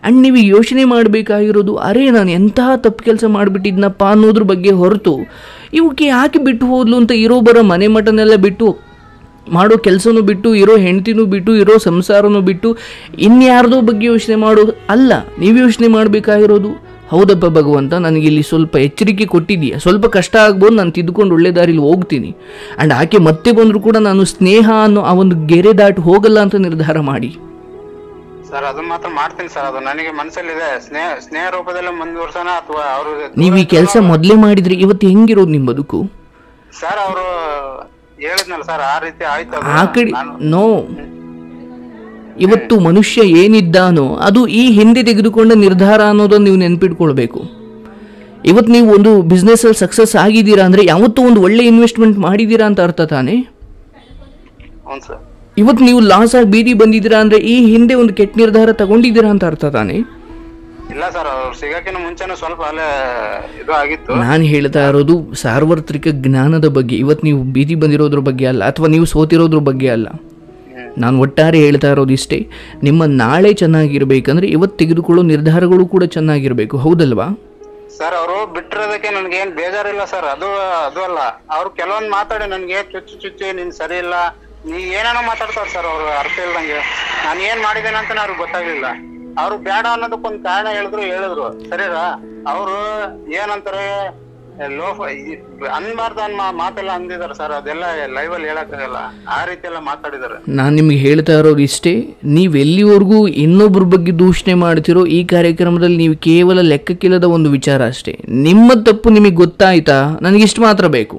ಆ್ಯಂಡ್ ನೀವು ಯೋಚನೆ ಮಾಡಬೇಕಾಗಿರೋದು, ಅರೇ ನಾನು ಎಂತಹ ತಪ್ಪು ಕೆಲಸ ಮಾಡಿಬಿಟ್ಟಿದ್ನಪ್ಪ ಅನ್ನೋದ್ರ ಬಗ್ಗೆ ಹೊರತು ಇವಕ್ಕೆ ಯಾಕೆ ಬಿಟ್ಟು ಹೋದ್ಲು ಅಂತ ಇರೋ ಬರೋ ಮನೆ ಮಠನೆಲ್ಲ ಬಿಟ್ಟು, ಮಾಡೋ ಕೆಲಸನೂ ಬಿಟ್ಟು, ಇರೋ ಹೆಂಡ್ತಿನೂ ಬಿಟ್ಟು, ಇರೋ ಸಂಸಾರನೂ ಬಿಟ್ಟು ಇನ್ಯಾರ್ದೋ ಬಗ್ಗೆ ಯೋಚನೆ ಮಾಡೋದು ಅಲ್ಲ. ನೀವು ಯೋಚನೆ ಮಾಡಬೇಕಾಗಿರೋದು, ಹೌದಪ್ಪ ಭಗವಂತ, ನನಗಿಲ್ಲಿ ಸ್ವಲ್ಪ ಎಚ್ಚರಿಕೆ ಕೊಟ್ಟಿದ್ದೀಯಾ, ಸ್ವಲ್ಪ ಕಷ್ಟ ಆಗ್ಬೋದು, ನಾನು ತಿದ್ದುಕೊಂಡು ಒಳ್ಳೆ ದಾರಿಲಿ ಹೋಗ್ತೀನಿ. ಆ್ಯಂಡ್ ಆಕೆ ಮತ್ತೆ ಬಂದರೂ ಕೂಡ ನಾನು ಸ್ನೇಹ ಅನ್ನೋ ಆ ಒಂದು ಗೆರೆ ದಾಟಿ ಹೋಗಲ್ಲ ಅಂತ ನಿರ್ಧಾರ ಮಾಡಿ. ಸರ್ ಅದನ್ನ ಮಾತ್ರ ಮಾಡ್ತೀನಿ ಸರ್. ಅದು ನನಗೆ ಮನಸ್ಸಲ್ಲಿದೆ. ಸ್ನೇಹ ಸ್ನೇಹ ರೂಪದಲ್ಲಿ ಮುಂದುವರ್ಸೋಣ ಅಥವಾ ಅವರು ನೀವು ಈ ಕೆಲಸ ಮೊದಲೇ ಮಾಡಿದ್ರೆ ಇವತ್ತು ಹೆಂಗಿರೋದು ನಿಮ್ಮ ಬದುಕು? ಸರ್ ಅವರು ಹೇಳಿದ್ನಲ್ಲ ಸರ್, ಆ ರೀತಿ ಆಯ್ತು. ಆ ಕಡೆ ನೋ, ಇವತ್ತು ಮನುಷ್ಯ ಏನಿದ್ದಾನೋ ಅದು ಈ ಹಿಂದೆ ತೆಗೆದುಕೊಂಡ ನಿರ್ಧಾರ ಅನ್ನೋದನ್ನು ನೀವು ನೆನ್ಪಿಟ್ಕೊಳ್ಬೇಕು. ಇವತ್ತು ನೀವು ಒಂದು ಬಿಸ್ನೆಸ್ಸಲ್ಲಿ ಸಕ್ಸಸ್ ಆಗಿದ್ದೀರಾ ಅಂದರೆ ಯಾವತ್ತೂ ಒಂದು ಒಳ್ಳೆ ಇನ್ವೆಸ್ಟ್ಮೆಂಟ್ ಮಾಡಿದ್ದೀರಾ ಅಂತ ಅರ್ಥ ತಾನೇ. ಹೌದು ಸರ್. ಇವತ್ತು ನೀವು ಲಾಸ್ ಆಗಿ ಬೀದಿ ಬಂದಿದ್ದೀರಾ ಅಂದರೆ ಈ ಹಿಂದೆ ಒಂದು ಕೆಟ್ಟ ನಿರ್ಧಾರ ತಗೊಂಡಿದ್ದೀರಾ ಅಂತ ಅರ್ಥ ತಾನೇ. ಇಲ್ಲ ಸರ್, ಅವ್ರು ಸಿಗಕ್ಕಿಂತ ಮುಂಚೆನೂ ಸ್ವಲ್ಪ ಅಲ್ಲೇ ಇದು ಆಗಿತ್ತು. ನಾನು ಹೇಳ್ತಾ ಇರೋದು ಸಾರ್ವತ್ರಿಕ ಜ್ಞಾನದ ಬಗ್ಗೆ. ಇವತ್ತು ನೀವು ಬೀದಿ ಬಂದಿರೋದ್ರ ಬಗ್ಗೆ ಅಲ್ಲ, ಅಥವಾ ನೀವು ಸೋತಿರೋದ್ರ ಬಗ್ಗೆ ಅಲ್ಲ. ನಾನು ಒಟ್ಟಾರೆ ಹೇಳ್ತಾ ಇರೋದು ಇಷ್ಟೇ, ನಿಮ್ಮ ನಾಳೆ ಚೆನ್ನಾಗಿರ್ಬೇಕಂದ್ರೆ ಇವತ್ತು ತೆಗೆದುಕೊಳ್ಳೋ ನಿರ್ಧಾರಗಳು ಕೂಡ ಚೆನ್ನಾಗಿರ್ಬೇಕು, ಹೌದಲ್ವಾ? ಸರ್ ಅವರು ಬಿಟ್ಟಿರೋದಕ್ಕೆ ನನ್ಗೆ ಏನ್ ಬೇಜಾರಿಲ್ಲ ಸರ್. ಅದು ಅದು ಅಲ್ಲ, ಅವ್ರು ಕೆಲವೊಂದು ಮಾತಾಡಿ ನನ್ಗೆ ಚುಚ್ಚು ಚುಚ್ಚಿ ನೀನ್ ಸರಿ ಇಲ್ಲ, ನೀ ಏನೇನೋ ಮಾತಾಡ್ತಾರ ಸರ್. ಅವ್ರು ಅರ್ಥ ಇಲ್ದಂಗೆ ನಾನು ಏನ್ ಮಾಡಿದ್ದೇನೆ ಅಂತಾನೆ ಅವ್ರಿಗೆ ಗೊತ್ತಾಗ್ಲಿಲ್ಲ. ಅವ್ರು ಬೇಡ ಅನ್ನೋದಕ್ಕೊಂದ್ ಕಾರಣ ಹೇಳಿದ್ರು ಹೇಳಿದ್ರು ಸರಿರಾ. ಅವರು ಏನಂತಾರೆ, ಲೋ ಅನ್ಬಾರ್ದು ಅನ್ನೋ ಮಾತೆಲ್ಲ ಅಂದಿದಾರೆ ಸರ್. ಅದೆಲ್ಲ ಲೈವ್ ಅಲ್ಲಿ ಹೇಳಕ್ಕಾಗಲ್ಲ, ಆ ರೀತಿ ಎಲ್ಲ ಮಾತಾಡಿದಾರೆ. ನಾನು ನಿಮ್ಗೆ ಹೇಳ್ತಾ ಇರೋದು ಇಷ್ಟೇ, ನೀವು ಎಲ್ಲಿವರೆಗೂ ಇನ್ನೊಬ್ಬರ ಬಗ್ಗೆ ದೂಷಣೆ ಮಾಡ್ತಿರೋ ಈ ಕಾರ್ಯಕ್ರಮದಲ್ಲಿ ನೀವು ಕೇವಲ ಲೆಕ್ಕಕ್ಕಿಲ್ಲದ ಒಂದು ವಿಚಾರ ಅಷ್ಟೇ. ನಿಮ್ಮ ತಪ್ಪು ನಿಮಗೆ ಗೊತ್ತಾಯ್ತಾ, ನನಗಿಷ್ಟು ಮಾತ್ರ ಬೇಕು.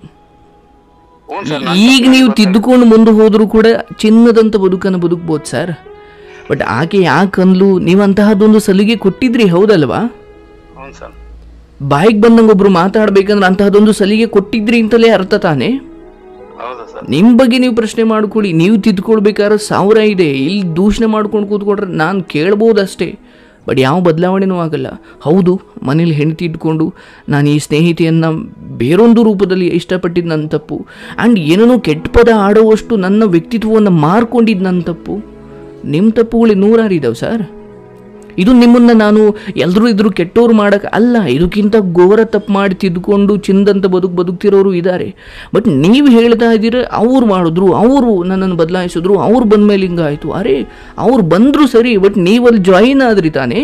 ಈಗ ನೀವು ತಿದ್ದುಕೊಂಡು ಮುಂದೆ ಹೋದರೂ ಕೂಡ ಚಿನ್ನದಂತ ಬದುಕನ್ನು ಬದುಕ್ಬೋದು ಸರ್. ಬಟ್ ಆಕೆ ಯಾಕಂದ್ಲು, ನೀವು ಅಂತಹದ್ದೊಂದು ಸಲಿಗೆ ಕೊಟ್ಟಿದ್ರಿ, ಹೌದಲ್ವಾ? ಬಾಯಿಗೆ ಬಂದಂಗೆ ಒಬ್ರು ಮಾತಾಡ್ಬೇಕಂದ್ರೆ ಅಂತಹದೊಂದು ಸಲಿಗೆ ಕೊಟ್ಟಿದ್ರಿ ಅಂತಲೇ ಅರ್ಥ ತಾನೇ. ನಿಮ್ಮ ಬಗ್ಗೆ ನೀವು ಪ್ರಶ್ನೆ ಮಾಡ್ಕೊಳ್ಳಿ. ನೀವು ತಿದ್ಕೊಳ್ಬೇಕಾದ್ರೆ ಸಾವಿರ ಇದೆ, ಇಲ್ಲಿ ದೂಷಣೆ ಮಾಡ್ಕೊಂಡು ಕೂತ್ಕೊಂಡ್ರೆ ನಾನು ಕೇಳ್ಬೋದಷ್ಟೇ, ಬಟ್ ಯಾವ ಬದಲಾವಣೆನೂ ಆಗಲ್ಲ. ಹೌದು, ಮನೇಲಿ ಹೆಂಡತಿ ಇಟ್ಕೊಂಡು ನಾನು ಈ ಸ್ನೇಹಿತೆಯನ್ನು ಬೇರೊಂದು ರೂಪದಲ್ಲಿ ಇಷ್ಟಪಟ್ಟಿದ್ದು ನನ್ನ ತಪ್ಪು. ಆ್ಯಂಡ್ ಏನೇನೋ ಕೆಟ್ಟ ಪದ ಆಡುವಷ್ಟು ನನ್ನ ವ್ಯಕ್ತಿತ್ವವನ್ನು ಮಾರ್ಕೊಂಡಿದ್ದು ನನ್ನ ತಪ್ಪು. ನಿಮ್ಮ ತಪ್ಪುಗಳು ನೂರಾರು ಇದ್ದಾವೆ ಸರ್. ಇದು ನಿಮ್ಮನ್ನು ನಾನು ಎಲ್ಲರೂ ಇದ್ರು ಕೆಟ್ಟೋರು ಮಾಡೋಕ್ಕೆ ಅಲ್ಲ, ಇದಕ್ಕಿಂತ ಘೋರ ತಪ್ಪು ಮಾಡಿ ತಿದ್ದುಕೊಂಡು ಚಿಂದಂತ ಬದುಕು ಬದುಕ್ತಿರೋರು ಇದ್ದಾರೆ. ಬಟ್ ನೀವು ಹೇಳ್ತಾ ಇದ್ದೀರ ಅವ್ರು ಮಾಡಿದ್ರು, ಅವರು ನನ್ನನ್ನು ಬದಲಾಯಿಸಿದ್ರು, ಅವ್ರು ಬಂದ ಮೇಲೆ ಹಿಂಗಾಯಿತು. ಅರೆ ಅವ್ರು ಬಂದರು ಸರಿ, ಬಟ್ ನೀವಲ್ಲಿ ಜಾಯಿನ್ ಆದ್ರಿ ತಾನೇ.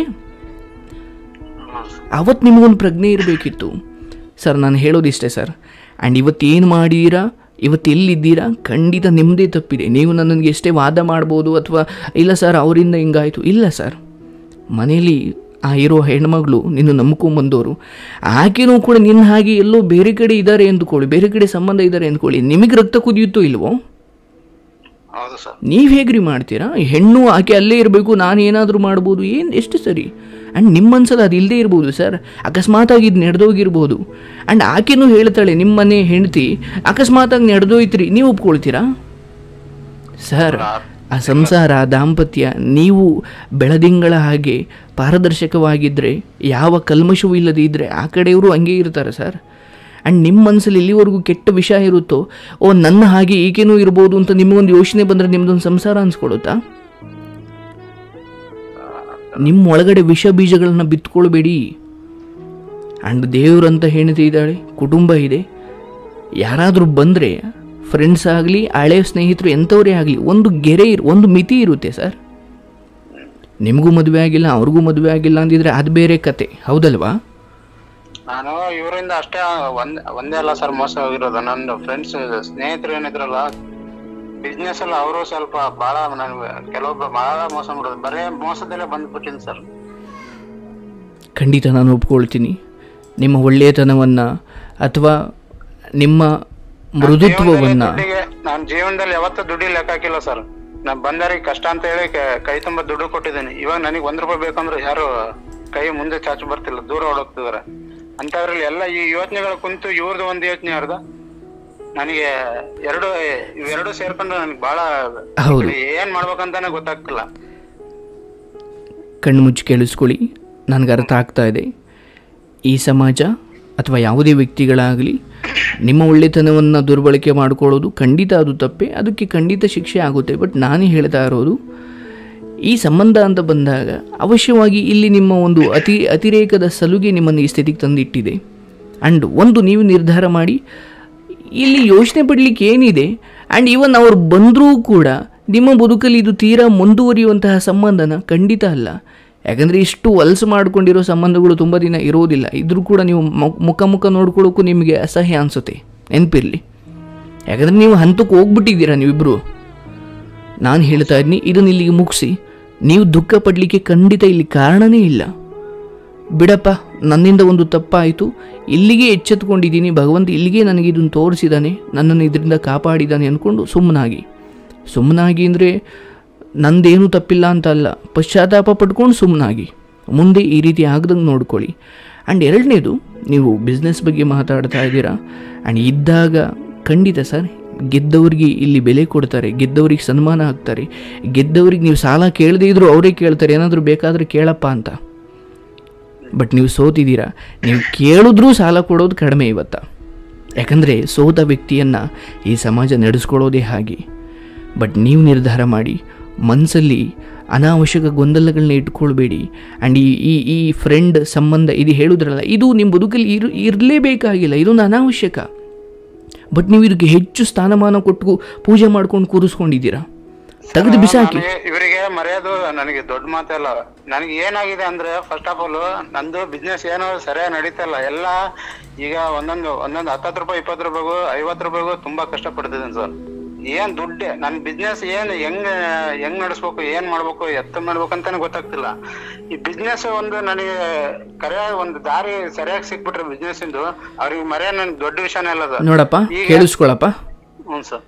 ಅವತ್ತು ನಿಮಗೊಂದು ಪ್ರಜ್ಞೆ ಇರಬೇಕಿತ್ತು ಸರ್. ನಾನು ಹೇಳೋದಿಷ್ಟೇ ಸರ್. ಆ್ಯಂಡ್ ಇವತ್ತು ಏನು ಮಾಡಿದ್ದೀರಾ, ಇವತ್ತು ಎಲ್ಲಿದ್ದೀರಾ, ಖಂಡಿತ ನಿಮ್ಮದೇ ತಪ್ಪಿದೆ. ನೀವು ನನಗೆ ಎಷ್ಟೇ ವಾದ ಮಾಡ್ಬೋದು, ಅಥವಾ ಇಲ್ಲ ಸರ್ ಅವರಿಂದ ಹಿಂಗಾಯಿತು, ಇಲ್ಲ ಸರ್. ಮನೇಲಿ ಆ ಇರೋ ಹೆಣ್ಮಗಳು ನಿನ್ನ ನಂಬ್ಕೊಂಬಂದವರು, ಆಕೆನೂ ಕೂಡ ನಿನ್ನ ಹಾಗೆ ಎಲ್ಲೋ ಬೇರೆ ಕಡೆ ಇದ್ದಾರೆ ಅಂದ್ಕೊಳ್ಳಿ, ಬೇರೆ ಕಡೆ ಸಂಬಂಧ ಇದ್ದಾರೆ ಅಂದ್ಕೊಳ್ಳಿ, ನಿಮಗೆ ರಕ್ತ ಕುದಿಯುತ್ತೋ ಇಲ್ವೋ? ನೀವು ಹೇಗ್ರಿ ಮಾಡ್ತೀರಾ? ಹೆಣ್ಣು ಆಕೆ ಅಲ್ಲೇ ಇರಬೇಕು, ನಾನು ಏನಾದರೂ ಮಾಡ್ಬೋದು, ಏನು ಎಷ್ಟು ಸರಿ. ಆ್ಯಂಡ್ ನಿಮ್ಮ ಮನಸ್ಸಲ್ಲಿ ಅದು ಇಲ್ಲದೆ ಇರ್ಬೋದು ಸರ್. ಅಕಸ್ಮಾತಾಗಿ ಇದು ನಡೆದೋಗಿರ್ಬೋದು. ಆ್ಯಂಡ್ ಆಕೆನೂ ಹೇಳ್ತಾಳೆ, ನಿಮ್ಮ ಮನೆ ಹೆಂಡ್ತಿ ಅಕಸ್ಮಾತಾಗಿ ನಡೆದೋಯ್ತ್ರಿ, ನೀವು ಒಪ್ಕೊಳ್ತೀರಾ ಸರ್? ಆ ಸಂಸಾರ ದಾಂಪತ್ಯ ನೀವು ಬೆಳದಿಂಗಳ ಹಾಗೆ ಪಾರದರ್ಶಕವಾಗಿದ್ದರೆ, ಯಾವ ಕಲ್ಮಶವೂ ಇಲ್ಲದೇ ಇದ್ದರೆ ಆ ಕಡೆಯವರು ಹಂಗೆ ಇರ್ತಾರೆ ಸರ್. ಆ್ಯಂಡ್ ನಿಮ್ಮ ಮನಸ್ಸಲ್ಲಿ ಎಲ್ಲಿವರೆಗೂ ಕೆಟ್ಟ ವಿಷಯ ಇರುತ್ತೋ, ಓ ನನ್ನ ಹಾಗೆ ಈಗೇನೂ ಇರ್ಬೋದು ಅಂತ ನಿಮಗೊಂದು ಯೋಚನೆ ಬಂದರೆ ನಿಮ್ಮದೊಂದು ಸಂಸಾರ ಅನ್ಸ್ಕೊಡುತ್ತಾ? ನಿಮ್ಮ ಒಳಗಡೆ ವಿಷ ಬೀಜಗಳನ್ನ ಬಿತ್ಕೊಳ್ಬೇಡಿ. ಆ್ಯಂಡ್ ದೇವರಂತ ಹೆಂಡತಿ ಇದ್ದಾಳೆ, ಕುಟುಂಬ ಇದೆ. ಯಾರಾದರೂ ಬಂದರೆ ಫ್ರೆಂಡ್ಸ್ ಆಗಲಿ, ಹಳೆ ಸ್ನೇಹಿತರು, ಎಂಥವರೇ ಆಗಲಿ, ಒಂದು ಗೆರೆ ಇರು, ಒಂದು ಮಿತಿ ಇರುತ್ತೆ ಸರ್. ನಿಮಗೂ ಮದುವೆ ಆಗಿಲ್ಲ, ಅವ್ರಿಗೂ ಮದುವೆ ಆಗಿಲ್ಲ ಅಂದಿದ್ರೆ ಅದು ಬೇರೆ ಕತೆ, ಹೌದಲ್ವಾ? ನಾನು ಇವರಿಂದ ಅಷ್ಟೇ ಒಂದ್ ಒಂದೇ ಅಲ್ಲ ಸರ್ ಮೋಸ ಹೋಗಿರೋದು. ನನ್ನ ಫ್ರೆಂಡ್ಸ್ ಸ್ನೇಹಿತರು ಏನಿದ್ರಲ್ಲ ಬಿಸ್ನೆಸ್ ಅಲ್ಲ, ಅವರು ಸ್ವಲ್ಪ ಬಹಳ ನನ್ಗೆ ಕೆಲವೊಬ್ಬ ಬಹಳ ಮೋಸ ಮಾಡೋದು, ಬರೇ ಮೋಸದಲ್ಲೇ ಬಂದ್ಬಿಟ್ಟಿನಿ ಸರ್. ಖಂಡಿತ ನಾನು ಒಪ್ಕೊಳ್ತೀನಿ. ನಿಮ್ಮ ಒಳ್ಳೆಯತನವನ್ನು ಅಥವಾ ನಿಮ್ಮ ಮೃದುತ್ವವನ್ನು ನಾನು ಜೀವನದಲ್ಲಿ ಯಾವತ್ತೂ ದುಡ್ಡಿ ಲೆಕ್ಕ ಹಾಕಿಲ್ಲ ಸರ್. ನಾನು ಬಂದವರಿಗೆ ಕಷ್ಟ ಅಂತ ಹೇಳಿ ಕೈ ತುಂಬ ದುಡ್ಡು ಕೊಟ್ಟಿದ್ದೀನಿ. ಇವಾಗ ನನಗೆ ಒಂದ್ ರೂಪಾಯಿ ಬೇಕಂದ್ರೆ ಯಾರು ಕೈ ಮುಂದೆ ಚಾಚು ಬರ್ತಿಲ್ಲ, ದೂರ ಓಡೋಗ್ತಿದಾರೆ. ಅಂತವ್ರಲ್ಲಿ ಎಲ್ಲ ಈ ಯೋಚನೆಗಳು ಕುಂತು ಇವ್ರದ್ದು ಒಂದು ಯೋಚನೆ ಅರ್ಧ ನನಗೆ ಎರಡು ಇವೆರಡು ಸೇರ್ಕೊಂಡು ನನಗೆ ಬಹಳ ಏನ್ ಮಾಡ್ಬೇಕಂತಾನೆ ಗೊತ್ತಾಗ್ತಿಲ್ಲ. ಕಣ್ಣು ಮುಚ್ಚಿ ಕೇಳಿಸ್ಕೊಳ್ಳಿ, ನನಗೆ ಅರ್ಥ ಆಗ್ತಾ ಇದೆ. ಈ ಸಮಾಜ ಅಥವಾ ಯಾವುದೇ ವ್ಯಕ್ತಿಗಳಾಗಲಿ ನಿಮ್ಮ ಒಳ್ಳೆತನವನ್ನು ದುರ್ಬಳಕೆ ಮಾಡಿಕೊಳ್ಳೋದು ಖಂಡಿತ ಅದು ತಪ್ಪೆ, ಅದಕ್ಕೆ ಖಂಡಿತ ಶಿಕ್ಷೆ ಆಗುತ್ತೆ. ಬಟ್ ನಾನು ಹೇಳ್ತಾ ಇರೋದು, ಈ ಸಂಬಂಧ ಅಂತ ಬಂದಾಗ ಅವಶ್ಯವಾಗಿ ಇಲ್ಲಿ ನಿಮ್ಮ ಒಂದು ಅತಿ ಅತಿರೇಕದ ಸಲುಗೆ ನಿಮ್ಮನ್ನು ಈ ಸ್ಥಿತಿಗೆ ತಂದಿಟ್ಟಿದೆ. ಆ್ಯಂಡ್ ಒಂದು ನೀವು ನಿರ್ಧಾರ ಮಾಡಿ, ಇಲ್ಲಿ ಯೋಚನೆ ಪಡಲಿಕ್ಕೆ ಏನಿದೆ. ಆ್ಯಂಡ್ ಇವನ್ ಅವ್ರು ಬಂದರೂ ಕೂಡ ನಿಮ್ಮ ಬದುಕಲ್ಲಿ ಇದು ತೀರಾ ಮುಂದುವರಿಯುವಂತಹ ಸಂಬಂಧನ ಖಂಡಿತ ಅಲ್ಲ. ಯಾಕಂದರೆ ಇಷ್ಟು ವಲಸು ಮಾಡ್ಕೊಂಡಿರೋ ಸಂಬಂಧಗಳು ತುಂಬ ದಿನ ಇರೋದಿಲ್ಲ. ಇದ್ರೂ ಕೂಡ ನೀವು ಮುಖ ಮುಖ ನೋಡ್ಕೊಳ್ಳೋಕ್ಕೂ ನಿಮಗೆ ಅಸಹ್ಯ ಅನಿಸುತ್ತೆ, ನೆನಪಿರಲಿ. ಯಾಕಂದರೆ ನೀವು ಹಂತಕ್ಕೆ ಹೋಗ್ಬಿಟ್ಟಿದ್ದೀರಾ ನೀವಿಬ್ಬರು. ನಾನು ಹೇಳ್ತಾ ಇದ್ದೀನಿ, ಇದನ್ನು ಇಲ್ಲಿಗೆ ಮುಗಿಸಿ. ನೀವು ದುಃಖ ಪಡಲಿಕ್ಕೆ ಖಂಡಿತ ಇಲ್ಲಿ ಕಾರಣನೇ ಇಲ್ಲ. ಬಿಡಪ್ಪ, ನನ್ನಿಂದ ಒಂದು ತಪ್ಪಾಯಿತು, ಇಲ್ಲಿಗೆ ಎಚ್ಚೆತ್ಕೊಂಡಿದ್ದೀನಿ, ಭಗವಂತ ಇಲ್ಲಿಗೆ ನನಗೆ ಇದನ್ನು ತೋರಿಸಿದ್ದಾನೆ, ನನ್ನನ್ನು ಇದರಿಂದ ಕಾಪಾಡಿದ್ದಾನೆ ಅಂದ್ಕೊಂಡು ಸುಮ್ಮನಾಗಿ. ಸುಮ್ಮನಾಗಿ ಅಂದರೆ ನಂದೇನೂ ತಪ್ಪಿಲ್ಲ ಅಂತ ಅಲ್ಲ, ಪಶ್ಚಾತ್ತಾಪ ಪಡ್ಕೊಂಡು ಸುಮ್ಮನಾಗಿ ಮುಂದೆ ಈ ರೀತಿ ಆಗದಂಗೆ ನೋಡ್ಕೊಳ್ಳಿ. ಆ್ಯಂಡ್ ಎರಡನೇದು, ನೀವು ಬಿಸ್ನೆಸ್ ಬಗ್ಗೆ ಮಾತಾಡ್ತಾ ಇದ್ದೀರಾ. ಆ್ಯಂಡ್ ಇದ್ದಾಗ ಖಂಡಿತ ಸರ್, ಗೆದ್ದವ್ರಿಗೆ ಇಲ್ಲಿ ಬೆಲೆ ಕೊಡ್ತಾರೆ, ಗೆದ್ದವ್ರಿಗೆ ಸನ್ಮಾನ ಆಗ್ತಾರೆ. ಗೆದ್ದವ್ರಿಗೆ ನೀವು ಸಾಲ ಕೇಳದೇ ಇದ್ದರೂ ಅವರೇ ಕೇಳ್ತಾರೆ, ಏನಾದರೂ ಬೇಕಾದರೆ ಕೇಳಪ್ಪ ಅಂತ. ಬಟ್ ನೀವು ಸೋತಿದ್ದೀರಾ, ನೀವು ಕೇಳಿದ್ರೂ ಸಾಲ ಕೊಡೋದು ಕಡಿಮೆ ಇವತ್ತ. ಯಾಕಂದರೆ ಸೋತ ವ್ಯಕ್ತಿಯನ್ನು ಈ ಸಮಾಜ ನಡೆಸ್ಕೊಳ್ಳೋದೇ ಹಾಗೆ. ಬಟ್ ನೀವು ನಿರ್ಧಾರ ಮಾಡಿ, ಮನಸ್ಸಲ್ಲಿ ಅನಾವಶ್ಯಕ ಗೊಂದಲಗಳನ್ನ ಇಟ್ಕೊಳ್ಬೇಡಿ. ಆ್ಯಂಡ್ ಈ ಈ ಈ ಫ್ರೆಂಡ್ ಸಂಬಂಧ ಇದು ಹೇಳಿದ್ರಲ್ಲ, ಇದು ನಿಮ್ಮ ಬದುಕಲ್ಲಿ ಇರು ಇರಲೇಬೇಕಾಗಿಲ್ಲ, ಇದೊಂದು ಅನಾವಶ್ಯಕ. ಬಟ್ ನೀವು ಇದಕ್ಕೆ ಹೆಚ್ಚು ಸ್ಥಾನಮಾನ ಕೊಟ್ಟು ಪೂಜೆ ಮಾಡ್ಕೊಂಡು ಕೂರಿಸ್ಕೊಂಡಿದ್ದೀರಾ, ತೆಗೆದು ಬಿಸಾಕಿ. ಇವರಿಗೆ ಮರೆಯೋದು ನನಗೆ ದೊಡ್ಡ ಮಾತಲ್ಲ. ನನಗೆ ಏನಾಗಿದೆ ಅಂದ್ರೆ, ಫಸ್ಟ್ ಆಫ್ ಆಲ್ ನಂದು ಬಿಸ್ನೆಸ್ ಏನೋ ಸರಿಯಾಗಿ ನಡೀತಲ್ಲ. ಎಲ್ಲ ಈಗ ಒಂದೊಂದು ಒಂದೊಂದು ಹತ್ತತ್ತು ರೂಪಾಯಿ ಇಪ್ಪತ್ತು ರೂಪಾಯಿಗೂ ಐವತ್ತು ರೂಪಾಯಿಗೂ ತುಂಬಾ ಕಷ್ಟ ಪಡ್ತಿದ್ದೀನಿ ಸರ್. ಏನ್ ದುಡ್ಡೆ ನನ್ ಬಿಸ್ನೆಸ್ ಏನ್ ಹೆಂಗ್ ಹೆಂಗ್ ನಡೆಸ್ಬೇಕು, ಏನ್ ಮಾಡ್ಬೇಕು, ಎತ್ತ ಮಾಡ್ಬೇಕಂತಾನೆ ಗೊತ್ತಾಗ್ತಿಲ್ಲ. ಈ ಬಿಸ್ನೆಸ್ ಒಂದು ನನಗೆ ಕರೆಯಾಗಿ ಒಂದು ದಾರಿ ಸರಿಯಾಗಿ ಸಿಕ್ಬಿಟ್ರೆ ಬಿಸ್ನೆಸ್ ಇಂದು ಅವ್ರಿಗೆ ಮರೆಯ ನನ್ಗೆ ದೊಡ್ಡ ವಿಷಯನೇ ಅಲ್ಲ ಸರ್. ನೋಡಪ್ಪ, ಕೇಳಿಸ್ಕೊಳಪ್ಪ. ಹ್ಞೂ ಸರ್.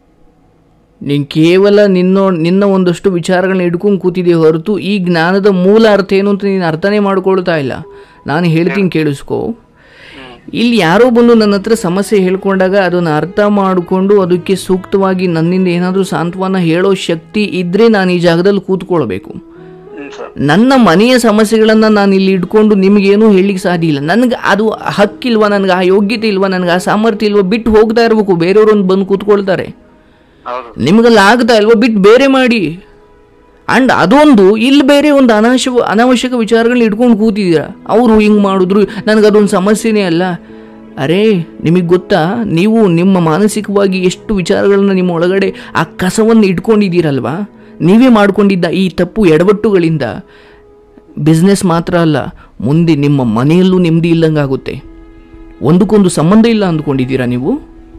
ನೀನು ಕೇವಲ ನಿನ್ನೋ ನಿನ್ನ ಒಂದಷ್ಟು ವಿಚಾರಗಳನ್ನ ಹಿಡ್ಕೊಂಡು ಕೂತಿದ್ದೀವಿ ಹೊರತು ಈ ಜ್ಞಾನದ ಮೂಲ ಅರ್ಥ ಏನು ಅಂತ ನೀನು ಅರ್ಥನೇ ಮಾಡ್ಕೊಳ್ತಾ ಇಲ್ಲ. ನಾನು ಹೇಳ್ತೀನಿ ಕೇಳಿಸ್ಕೊ. ಇಲ್ಲಿ ಯಾರೋ ಬಂದು ನನ್ನ ಹತ್ರ ಸಮಸ್ಯೆ ಹೇಳ್ಕೊಂಡಾಗ ಅದನ್ನು ಅರ್ಥ ಮಾಡಿಕೊಂಡು ಅದಕ್ಕೆ ಸೂಕ್ತವಾಗಿ ನನ್ನಿಂದ ಏನಾದರೂ ಸಾಂತ್ವನ ಹೇಳೋ ಶಕ್ತಿ ಇದ್ದರೆ ನಾನು ಈ ಜಾಗದಲ್ಲಿ ಕೂತ್ಕೊಳ್ಬೇಕು. ನನ್ನ ಮನೆಯ ಸಮಸ್ಯೆಗಳನ್ನು ನಾನು ಇಲ್ಲಿ ಇಟ್ಕೊಂಡು ನಿಮಗೇನೂ ಹೇಳಲಿಕ್ಕೆ ಸಾಧ್ಯ ಇಲ್ಲ. ನನಗೆ ಅದು ಹಕ್ಕಿಲ್ವಾ, ನನಗೆ ಆ ಯೋಗ್ಯತೆ ಇಲ್ವಾ, ನನಗೆ ಆ ಸಾಮರ್ಥ್ಯ ಇಲ್ವಾ, ಬಿಟ್ಟು ಹೋಗ್ತಾ ಇರಬೇಕು. ಬೇರೆಯವ್ರೊಂದು ಬಂದು ಕೂತ್ಕೊಳ್ತಾರೆ, ನಿಮಗೆಲ್ಲ ಆಗ್ತಾ ಇಲ್ವಾ, ಬಿಟ್ಟು ಬೇರೆ ಮಾಡಿ. ಆ್ಯಂಡ್ ಅದೊಂದು ಇಲ್ಲಿ ಬೇರೆ ಒಂದು ಅನಾವಶ್ಯ ಅನಾವಶ್ಯಕ ವಿಚಾರಗಳನ್ನ ಇಟ್ಕೊಂಡು ಕೂತಿದ್ದೀರಾ. ಅವರು ಹಿಂಗೆ ಮಾಡಿದ್ರು, ನನಗದೊಂದು ಸಮಸ್ಯೆನೇ ಅಲ್ಲ. ಅರೇ, ನಿಮಗೆ ಗೊತ್ತಾ, ನೀವು ನಿಮ್ಮ ಮಾನಸಿಕವಾಗಿ ಎಷ್ಟು ವಿಚಾರಗಳನ್ನ ನಿಮ್ಮ ಒಳಗಡೆ ಆ ಕಸವನ್ನು ಇಟ್ಕೊಂಡಿದ್ದೀರಲ್ವಾ, ನೀವೇ ಮಾಡ್ಕೊಂಡಿದ್ದ ಈ ತಪ್ಪು ಎಡವಟ್ಟುಗಳಿಂದ ಬಿಸ್ನೆಸ್ ಮಾತ್ರ ಅಲ್ಲ, ಮುಂದೆ ನಿಮ್ಮ ಮನೆಯಲ್ಲೂ ನೆಮ್ಮದಿ ಇಲ್ಲಂಗೆ ಆಗುತ್ತೆ. ಒಂದಕ್ಕೊಂದು ಸಂಬಂಧ ಇಲ್ಲ ಅಂದ್ಕೊಂಡಿದ್ದೀರಾ ನೀವು?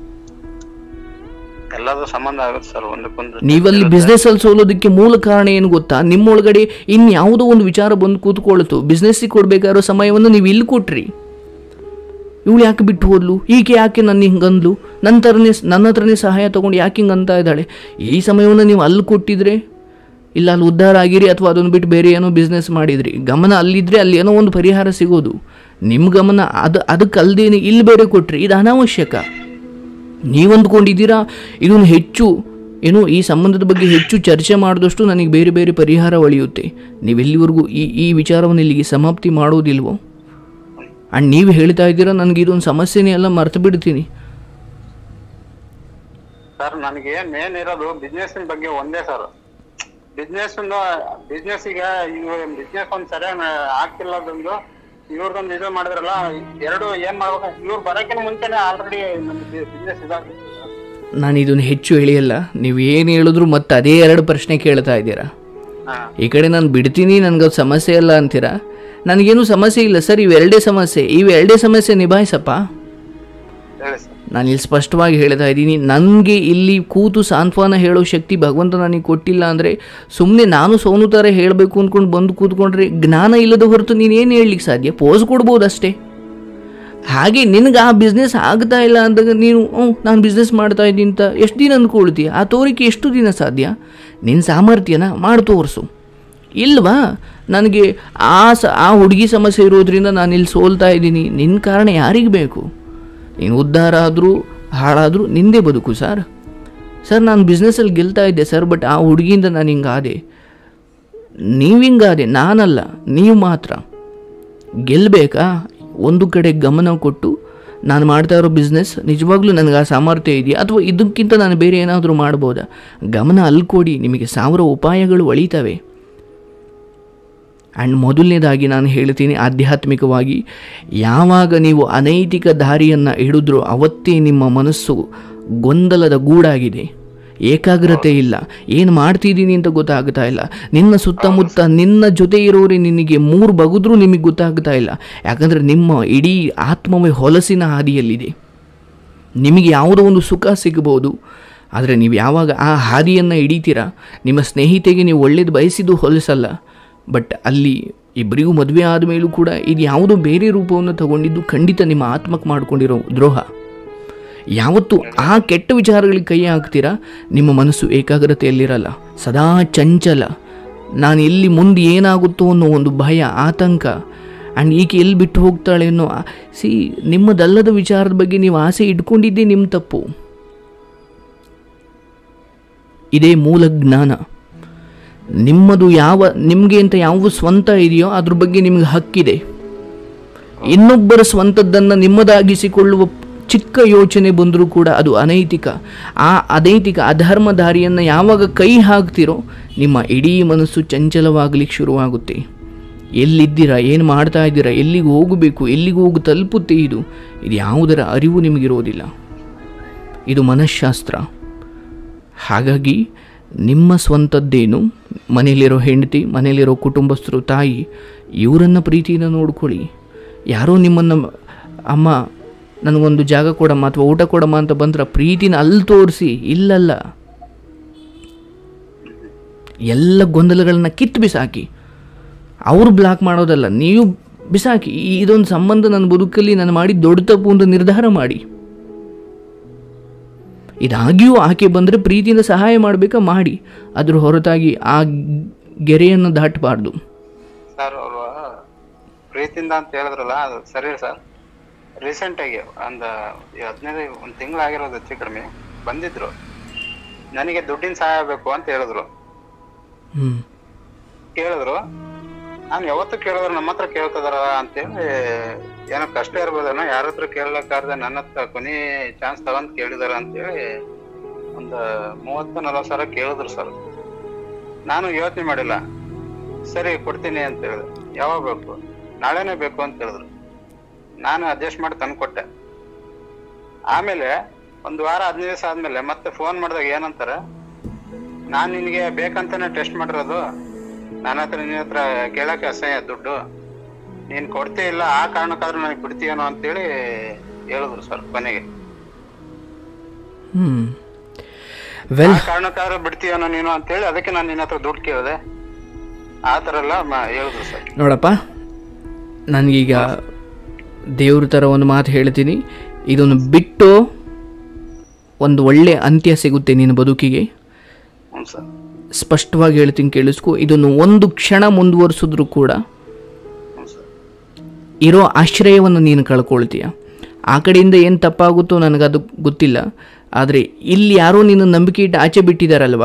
ಎಲ್ಲದೂ ಸಂಬಂಧ ಆಗುತ್ತೆ ಸರ್, ಒಂದಕ್ಕೊಂದು. ನೀವಲ್ಲಿ ಬಿಸ್ನೆಸ್ ಅಲ್ಲಿ ಸೋಲೋದಕ್ಕೆ ಮೂಲ ಕಾರಣ ಏನು ಗೊತ್ತಾ? ನಿಮ್ಮೊಳಗಡೆ ಇನ್ಯಾವುದೋ ಒಂದು ವಿಚಾರ ಬಂದು ಕೂತ್ಕೊಳ್ತು. ಬಿಸ್ನೆಸ್ಸಿಗೆ ಕೊಡಬೇಕಾಗಿರೋ ಸಮಯವನ್ನು ನೀವು ಇಲ್ಲಿ ಕೊಟ್ರಿ. ಇವಳು ಯಾಕೆ ಬಿಟ್ಟು ಹೋದ್ಲು, ಈಕೆ ಯಾಕೆ ನನ್ನ ಹಿಂಗಂದ್ಲು, ನನ್ನ ಥರನೇ ನನ್ನ ಹತ್ರನೇ ಸಹಾಯ ತೊಗೊಂಡು ಯಾಕೆ ಹಿಂಗೆ ಅಂತ ಇದ್ದಾಳೆ. ಈ ಸಮಯವನ್ನು ನೀವು ಅಲ್ಲಿ ಕೊಟ್ಟಿದ್ರೆ ಇಲ್ಲ ಅಲ್ಲಿ ಉದ್ಧಾರ ಆಗಿರಿ, ಅಥವಾ ಅದನ್ನು ಬಿಟ್ಟು ಬೇರೆ ಏನೋ ಬಿಸ್ನೆಸ್ ಮಾಡಿದ್ರಿ. ಗಮನ ಅಲ್ಲಿದ್ದರೆ ಅಲ್ಲಿ ಏನೋ ಒಂದು ಪರಿಹಾರ ಸಿಗೋದು. ನಿಮ್ಮ ಗಮನ ಅದು ಅದಕ್ಕೆ ಅಲ್ಲದೇನೆ ಇಲ್ಲಿ ಬೇರೆ ಕೊಟ್ರಿ, ಇದು ಅನಾವಶ್ಯಕ. ನೀವಂದ್ಕೊಂಡಿದ್ದೀರಾ ಇದನ್ನು ಹೆಚ್ಚು ಏನು ಈ ಸಂಬಂಧದ ಬಗ್ಗೆ ಹೆಚ್ಚು ಚರ್ಚೆ ಮಾಡಿದಷ್ಟು ನನಗೆ ಬೇರೆ ಬೇರೆ ಪರಿಹಾರ ಒಳೆಯುತ್ತೆ. ನೀವೆಲ್ಲಿವರೆಗೂ ಈ ಈ ವಿಚಾರವನ್ನು ಇಲ್ಲಿಗೆ ಸಮಾಪ್ತಿ ಮಾಡೋದಿಲ್ವೋ? ಆ್ಯಂಡ್ ನೀವು ಹೇಳ್ತಾ ಇದ್ದೀರಾ ನನಗೆ ಇದೊಂದು ಸಮಸ್ಯೆನೇ ಎಲ್ಲ ಮರ್ತು ಬಿಡ್ತೀನಿ. ಸರ್, ನನಗೆ ಮೇನ್ ಇರೋದು ಬಿಸ್ನೆಸ್ ಬಗ್ಗೆ ಒಂದೇ ಸರ್. ಬಿಸ್ನೆಸ್ ಬಿಸ್ನೆಸ್ ಈಗ ಬಿಸ್ನೆಸ್ ಒಂದು ಸರಿಯಾಗಿ ಆಗ್ತಿಲ್ಲದೊಂದು ಇವ್ರದೊಂದು ಇದು ಮಾಡಿದ್ರಲ್ಲ, ಎರಡು ಏನ್ ಮಾಡ್ಬೇಕು, ಇವ್ರು ಬರೋಕ್ಕಿಂತ ಮುಂಚೆನೆ ಆಲ್ರೆಡಿ ಬಿಸ್ನೆಸ್ ಇದಾಗ್ತದೆ. ನಾನು ಇದನ್ನು ಹೆಚ್ಚು ಹೇಳಿಯಲ್ಲ, ನೀವು ಏನು ಹೇಳಿದ್ರು ಮತ್ತೆ ಅದೇ ಎರಡು ಪ್ರಶ್ನೆ ಕೇಳ್ತಾ ಇದ್ದೀರಾ. ಈ ಕಡೆ ನಾನು ಬಿಡ್ತೀನಿ, ನನಗದು ಸಮಸ್ಯೆ ಇಲ್ಲ ಅಂತೀರಾ. ನನಗೇನು ಸಮಸ್ಯೆ ಇಲ್ಲ ಸರ್, ಇವೆರಡೇ ಸಮಸ್ಯೆ, ಇವೆರಡೇ ಸಮಸ್ಯೆ ನಿಭಾಯಿಸಪ್ಪ. ನಾನು ಇಲ್ಲಿ ಸ್ಪಷ್ಟವಾಗಿ ಹೇಳ್ತಾ ಇದ್ದೀನಿ, ನನಗೆ ಇಲ್ಲಿ ಕೂತು ಸಾಂತ್ವನ ಹೇಳೋ ಶಕ್ತಿ ಭಗವಂತ ನನಗೆ ಕೊಟ್ಟಿಲ್ಲ ಅಂದರೆ ಸುಮ್ಮನೆ ನಾನು ಸೋನು ಥರ ಹೇಳಬೇಕು ಅಂದ್ಕೊಂಡು ಬಂದು ಕೂತ್ಕೊಂಡ್ರೆ ಜ್ಞಾನ ಇಲ್ಲದ ಹೊರತು ನೀನೇನು ಹೇಳಲಿಕ್ಕೆ ಸಾಧ್ಯ? ಪೋಸ್ ಕೊಡ್ಬೋದು ಅಷ್ಟೇ. ಹಾಗೆ ನಿನಗೆ ಆ ಬಿಸ್ನೆಸ್ ಆಗ್ತಾ ಇಲ್ಲ ಅಂದಾಗ ನೀನು ಹ್ಞೂ ನಾನು ಬಿಸ್ನೆಸ್ ಮಾಡ್ತಾ ಇದ್ದೀನಿ ಅಂತ ಎಷ್ಟು ದಿನ ಅಂದ್ಕೊಳ್ತೀಯ? ಆ ತೋರಿಕೆ ಎಷ್ಟು ದಿನ ಸಾಧ್ಯ? ನಿನ್ನ ಸಾಮರ್ಥ್ಯನ ಮಾಡಿ ತೋರಿಸು. ಇಲ್ವಾ, ನನಗೆ ಆ ಸ ಆ ಹುಡುಗಿ ಸಮಸ್ಯೆ ಇರೋದ್ರಿಂದ ನಾನು ಇಲ್ಲಿ ಸೋಲ್ತಾ ಇದ್ದೀನಿ, ನಿನ್ನ ಕಾರಣ ಯಾರಿಗೆ ಬೇಕು? ನೀನು ಉದ್ಧಾರ ಆದರೂ ಹಾಳಾದರೂ ನಿಂದೇ ಬದುಕು ಸರ್. ಸರ್, ನಾನು ಬಿಸ್ನೆಸ್ಸಲ್ಲಿ ಗೆಲ್ತಾ ಇದ್ದೆ ಸರ್, ಬಟ್ ಆ ಹುಡುಗಿಯಿಂದ ನಾನು ಹಿಂಗಾದೆ. ನೀವು ಹಿಂಗಾದೆ, ನಾನಲ್ಲ, ನೀವು ಮಾತ್ರ. ಗೆಲ್ಲಬೇಕಾ? ಒಂದು ಕಡೆ ಗಮನ ಕೊಟ್ಟು ನಾನು ಮಾಡ್ತಾ ಇರೋ ಬಿಸ್ನೆಸ್ ನಿಜವಾಗ್ಲೂ ನನಗೆ ಆ ಸಾಮರ್ಥ್ಯ ಇದೆಯಾ, ಅಥವಾ ಇದಕ್ಕಿಂತ ನಾನು ಬೇರೆ ಏನಾದರೂ ಮಾಡ್ಬೋದಾ? ಗಮನ ಅಲ್ಲಿ ಕೊಡಿ, ನಿಮಗೆ ಸಾವಿರ ಉಪಾಯಗಳು ಒಳಿತವೆ. ಆ್ಯಂಡ್ ಮೊದಲನೇದಾಗಿ ನಾನು ಹೇಳ್ತೀನಿ, ಆಧ್ಯಾತ್ಮಿಕವಾಗಿ ಯಾವಾಗ ನೀವು ಅನೈತಿಕ ದಾರಿಯನ್ನು ಹಿಡಿದ್ರೋ ಅವತ್ತೇ ನಿಮ್ಮ ಮನಸ್ಸು ಗೊಂದಲದ ಗೂಡಾಗಿದೆ. ಏಕಾಗ್ರತೆ ಇಲ್ಲ, ಏನು ಮಾಡ್ತಿದ್ದೀನಿ ಅಂತ ಗೊತ್ತಾಗ್ತಾ ಇಲ್ಲ. ನಿನ್ನ ಸುತ್ತಮುತ್ತ ನಿನ್ನ ಜೊತೆ ಇರೋರೇ ನಿನಗೆ ಮೂರು ಬಗುದ್ರೂ ನಿಮಗೆ ಗೊತ್ತಾಗ್ತಾ ಇಲ್ಲ. ಯಾಕಂದರೆ ನಿಮ್ಮ ಇಡೀ ಆತ್ಮವೇ ಹೊಲಸಿನ ಹಾದಿಯಲ್ಲಿದೆ. ನಿಮಗೆ ಯಾವುದೋ ಒಂದು ಸುಖ ಸಿಗ್ಬೋದು, ಆದರೆ ನೀವು ಯಾವಾಗ ಆ ಹಾದಿಯನ್ನು ಹಿಡಿತೀರಾ, ನಿಮ್ಮ ಸ್ನೇಹಿತೆಗೆ ನೀವು ಒಳ್ಳೇದು ಬಯಸಿದ್ದು ಹೊಲಸಲ್ಲ, ಬಟ್ ಅಲ್ಲಿ ಇಬ್ಬರಿಗೂ ಮದುವೆ ಆದಮೇಲೂ ಕೂಡ ಇದು ಯಾವುದೋ ಬೇರೆ ರೂಪವನ್ನು ತಗೊಂಡಿದ್ದು ಖಂಡಿತ ನಿಮ್ಮ ಆತ್ಮಕ್ಕೆ ಮಾಡ್ಕೊಂಡಿರೋ ದ್ರೋಹ. ಯಾವತ್ತು ಆ ಕೆಟ್ಟ ವಿಚಾರಗಳಿಗೆ ಕೈ ಹಾಕ್ತೀರಾ, ನಿಮ್ಮ ಮನಸ್ಸು ಏಕಾಗ್ರತೆಯಲ್ಲಿರಲ್ಲ, ಸದಾ ಚಂಚಲ. ನಾನು ಎಲ್ಲಿ ಮುಂದೆ ಏನಾಗುತ್ತೋ ಅನ್ನೋ ಒಂದು ಭಯ, ಆತಂಕ, ಆ್ಯಂಡ್ ಈಕೆ ಎಲ್ಲಿ ಬಿಟ್ಟು ಹೋಗ್ತಾಳೆ ಅನ್ನೋ ಸಿ ನಿಮ್ಮದಲ್ಲದ ವಿಚಾರದ ಬಗ್ಗೆ ನೀವು ಆಸೆ ಇಟ್ಕೊಂಡಿದ್ದೇ ನಿಮ್ಮ ತಪ್ಪು. ಇದೇ ಮೂಲ ಜ್ಞಾನ. ನಿಮ್ಮದು ಯಾವ ನಿಮಗೆ ಅಂತ ಯಾವ ಸ್ವಂತ ಇದೆಯೋ ಅದ್ರ ಬಗ್ಗೆ ನಿಮಗೆ ಹಕ್ಕಿದೆ. ಇನ್ನೊಬ್ಬರ ಸ್ವಂತದ್ದನ್ನು ನಿಮ್ಮದಾಗಿಸಿಕೊಳ್ಳುವ ಚಿಕ್ಕ ಯೋಚನೆ ಬಂದರೂ ಕೂಡ ಅದು ಅನೈತಿಕ. ಆ ಅನೈತಿಕ ಅಧರ್ಮ ದಾರಿಯನ್ನು ಯಾವಾಗ ಕೈ ಹಾಕ್ತಿರೋ ನಿಮ್ಮ ಇಡೀ ಮನಸ್ಸು ಚಂಚಲವಾಗಲಿಕ್ಕೆ ಶುರುವಾಗುತ್ತೆ. ಎಲ್ಲಿದ್ದೀರಾ, ಏನು ಮಾಡ್ತಾ ಇದ್ದೀರಾ, ಎಲ್ಲಿಗೆ ಹೋಗಬೇಕು, ಎಲ್ಲಿಗೆ ಹೋಗಿ ತಲುಪುತ್ತೆ, ಇದು ಇದು ಯಾವುದರ ಅರಿವು ನಿಮಗಿರೋದಿಲ್ಲ. ಇದು ಮನಃಶಾಸ್ತ್ರ. ಹಾಗಾಗಿ ನಿಮ್ಮ ಸ್ವಂತದ್ದೇನು, ಮನೇಲಿರೋ ಹೆಂಡತಿ, ಮನೇಲಿರೋ ಕುಟುಂಬಸ್ಥರು, ತಾಯಿ, ಇವರನ್ನು ಪ್ರೀತಿಯಿಂದ ನೋಡ್ಕೊಳ್ಳಿ. ಯಾರೋ ನಿಮ್ಮನ್ನು ಅಮ್ಮ ನನಗೊಂದು ಜಾಗ ಕೊಡಮ್ಮ ಅಥವಾ ಊಟ ಕೊಡಮ್ಮ ಅಂತ ಬಂದ್ರೆ ಪ್ರೀತಿನ ಅಲ್ಲಿ ತೋರಿಸಿ, ಇಲ್ಲಲ್ಲ. ಎಲ್ಲ ಗೊಂದಲಗಳನ್ನ ಕಿತ್ತು ಬಿಸಾಕಿ. ಅವರು ಬ್ಲಾಕ್ ಮಾಡೋದಲ್ಲ, ನೀವು ಬಿಸಾಕಿ. ಇದೊಂದು ಸಂಬಂಧ ನನ್ನ ಬದುಕಲ್ಲಿ ನಾನು ಮಾಡಿ ದೊಡ್ಡ ತಪ್ಪು ಅಂತ ನಿರ್ಧಾರ ಮಾಡಿ. ಇದಾಗಿಯೂ ಆಕೆ ಬಂದರೆ ಪ್ರೀತಿಯಿಂದ ಸಹಾಯ ಮಾಡಬೇಕಾ ಮಾಡಿ, ಅದ್ರ ಹೊರತಾಗಿ ಆ ಗೆರೆಯನ್ನು ದಾಟಬಾರ್ದು. ಸರ್ ಅವರು ಪ್ರೀತಿಯಿಂದ ಅಂತ ಹೇಳಿದ್ರಲ್ಲ, ಅದು ಸರಿ ಸರ್. ರೀಸೆಂಟ್ ಆಗಿ ಒಂದು ಹದಿನೈದು ಒಂದು ತಿಂಗಳಾಗಿರೋದು ಹೆಚ್ಚು ಕಡಿಮೆ ಬಂದಿದ್ರು. ನನಗೆ ದುಡ್ಡಿನ ಸಹಾಯ ಬೇಕು ಅಂತ ಹೇಳಿದ್ರು. ಕೇಳಿದ್ರು, ನಾನು ಯಾವತ್ತು ಕೇಳಿದ್ರು ನಮ್ಮ ಹತ್ರ ಕೇಳ್ತದಾರ ಅಂತೇಳಿ, ಏನೋ ಕಷ್ಟ ಇರ್ಬೋದೇನೋ, ಯಾರ ಹತ್ರ ಕೇಳಕ್ಕಾರ್ದೆ ನನ್ನ ಹತ್ರ ಕೊನೆ ಚಾನ್ಸ್ ತಗೊಂಡ್ ಕೇಳಿದಾರ ಅಂತೇಳಿ ಒಂದು ಮೂವತ್ತು ನಲ್ವತ್ತು ಸಾವಿರ ಕೇಳಿದ್ರು ಸರ್. ನಾನು ಯೋಚನೆ ಮಾಡಿಲ್ಲ, ಸರಿ ಕೊಡ್ತೀನಿ ಅಂತ ಹೇಳಿದೆ. ಯಾವಾಗ ಬೇಕು, ನಾಳೆನೇ ಬೇಕು ಅಂತ ಹೇಳಿದ್ರು. ನಾನು ಅಡ್ಜಸ್ಟ್ ಮಾಡಿ ತಂದು ಕೊಟ್ಟೆ. ಆಮೇಲೆ ಒಂದು ವಾರ ಹದಿನೈದು ದಿವಸ ಆದ್ಮೇಲೆ ಮತ್ತೆ ಫೋನ್ ಮಾಡಿದಾಗ ಏನಂತಾರೆ, ನಾನು ನಿನಗೆ ಬೇಕಂತಾನೆ ಟೆಸ್ಟ್ ಮಾಡಿರೋದು, ನನ್ನ ಹತ್ರ ನಿನ್ನ ಹತ್ರ ಕೇಳಕ್ಕೆ ಅಸಹ್ಯ ದುಡ್ಡು, ನೀನ್ ಕೊಡ್ತೇ ಇಲ್ಲ, ಆ ಕಾರಣಕ್ಕಾದ್ರೂ ನನಗೆ ಬಿಡ್ತೀಯನೋ ಅಂತೇಳಿ ಹೇಳಿದ್ರು ಸರ್ ಕೊನೆಗೆ. ಆ ಕಾರಣಕ್ಕಾದ್ರೂ ಬಿಡ್ತೀಯನೋ ನೀನು ಅಂತೇಳಿ ಅದಕ್ಕೆ ನಾನು ನಿನ್ನ ಹತ್ರ ದುಡ್ಡು ಕೇಳಿದೆ, ಆ ಥರ ಎಲ್ಲ ಹೇಳಿದ್ರು ಸರ್. ನೋಡಪ್ಪ, ನನಗೀಗ ದೇವ್ರ ಥರ ಒಂದು ಮಾತು ಹೇಳ್ತೀನಿ, ಇದನ್ನು ಬಿಟ್ಟು ಒಂದು ಒಳ್ಳೆ ಅಂತ್ಯ ಸಿಗುತ್ತೆ ನಿನ್ನ ಬದುಕಿಗೆ. ಹ್ಞೂ ಸರ್, ಸ್ಪಷ್ಟವಾಗಿ ಹೇಳ್ತೀನಿ, ಕೇಳಿಸ್ಕೊ. ಇದನ್ನು ಒಂದು ಕ್ಷಣ ಮುಂದುವರಿಸಿದ್ರು ಕೂಡ ಇರೋ ಆಶ್ರಯವನ್ನು ನೀನು ಕಳ್ಕೊಳ್ತೀಯ. ಆ ಕಡೆಯಿಂದ ಏನು ತಪ್ಪಾಗುತ್ತೋ ನನಗದು ಗೊತ್ತಿಲ್ಲ, ಆದರೆ ಇಲ್ಲಿ ಯಾರೋ ನಿನ್ನ ನಂಬಿಕೆ ಇಟ್ಟು ಆಚೆ ಬಿಟ್ಟಿದ್ದಾರಲ್ವಾ,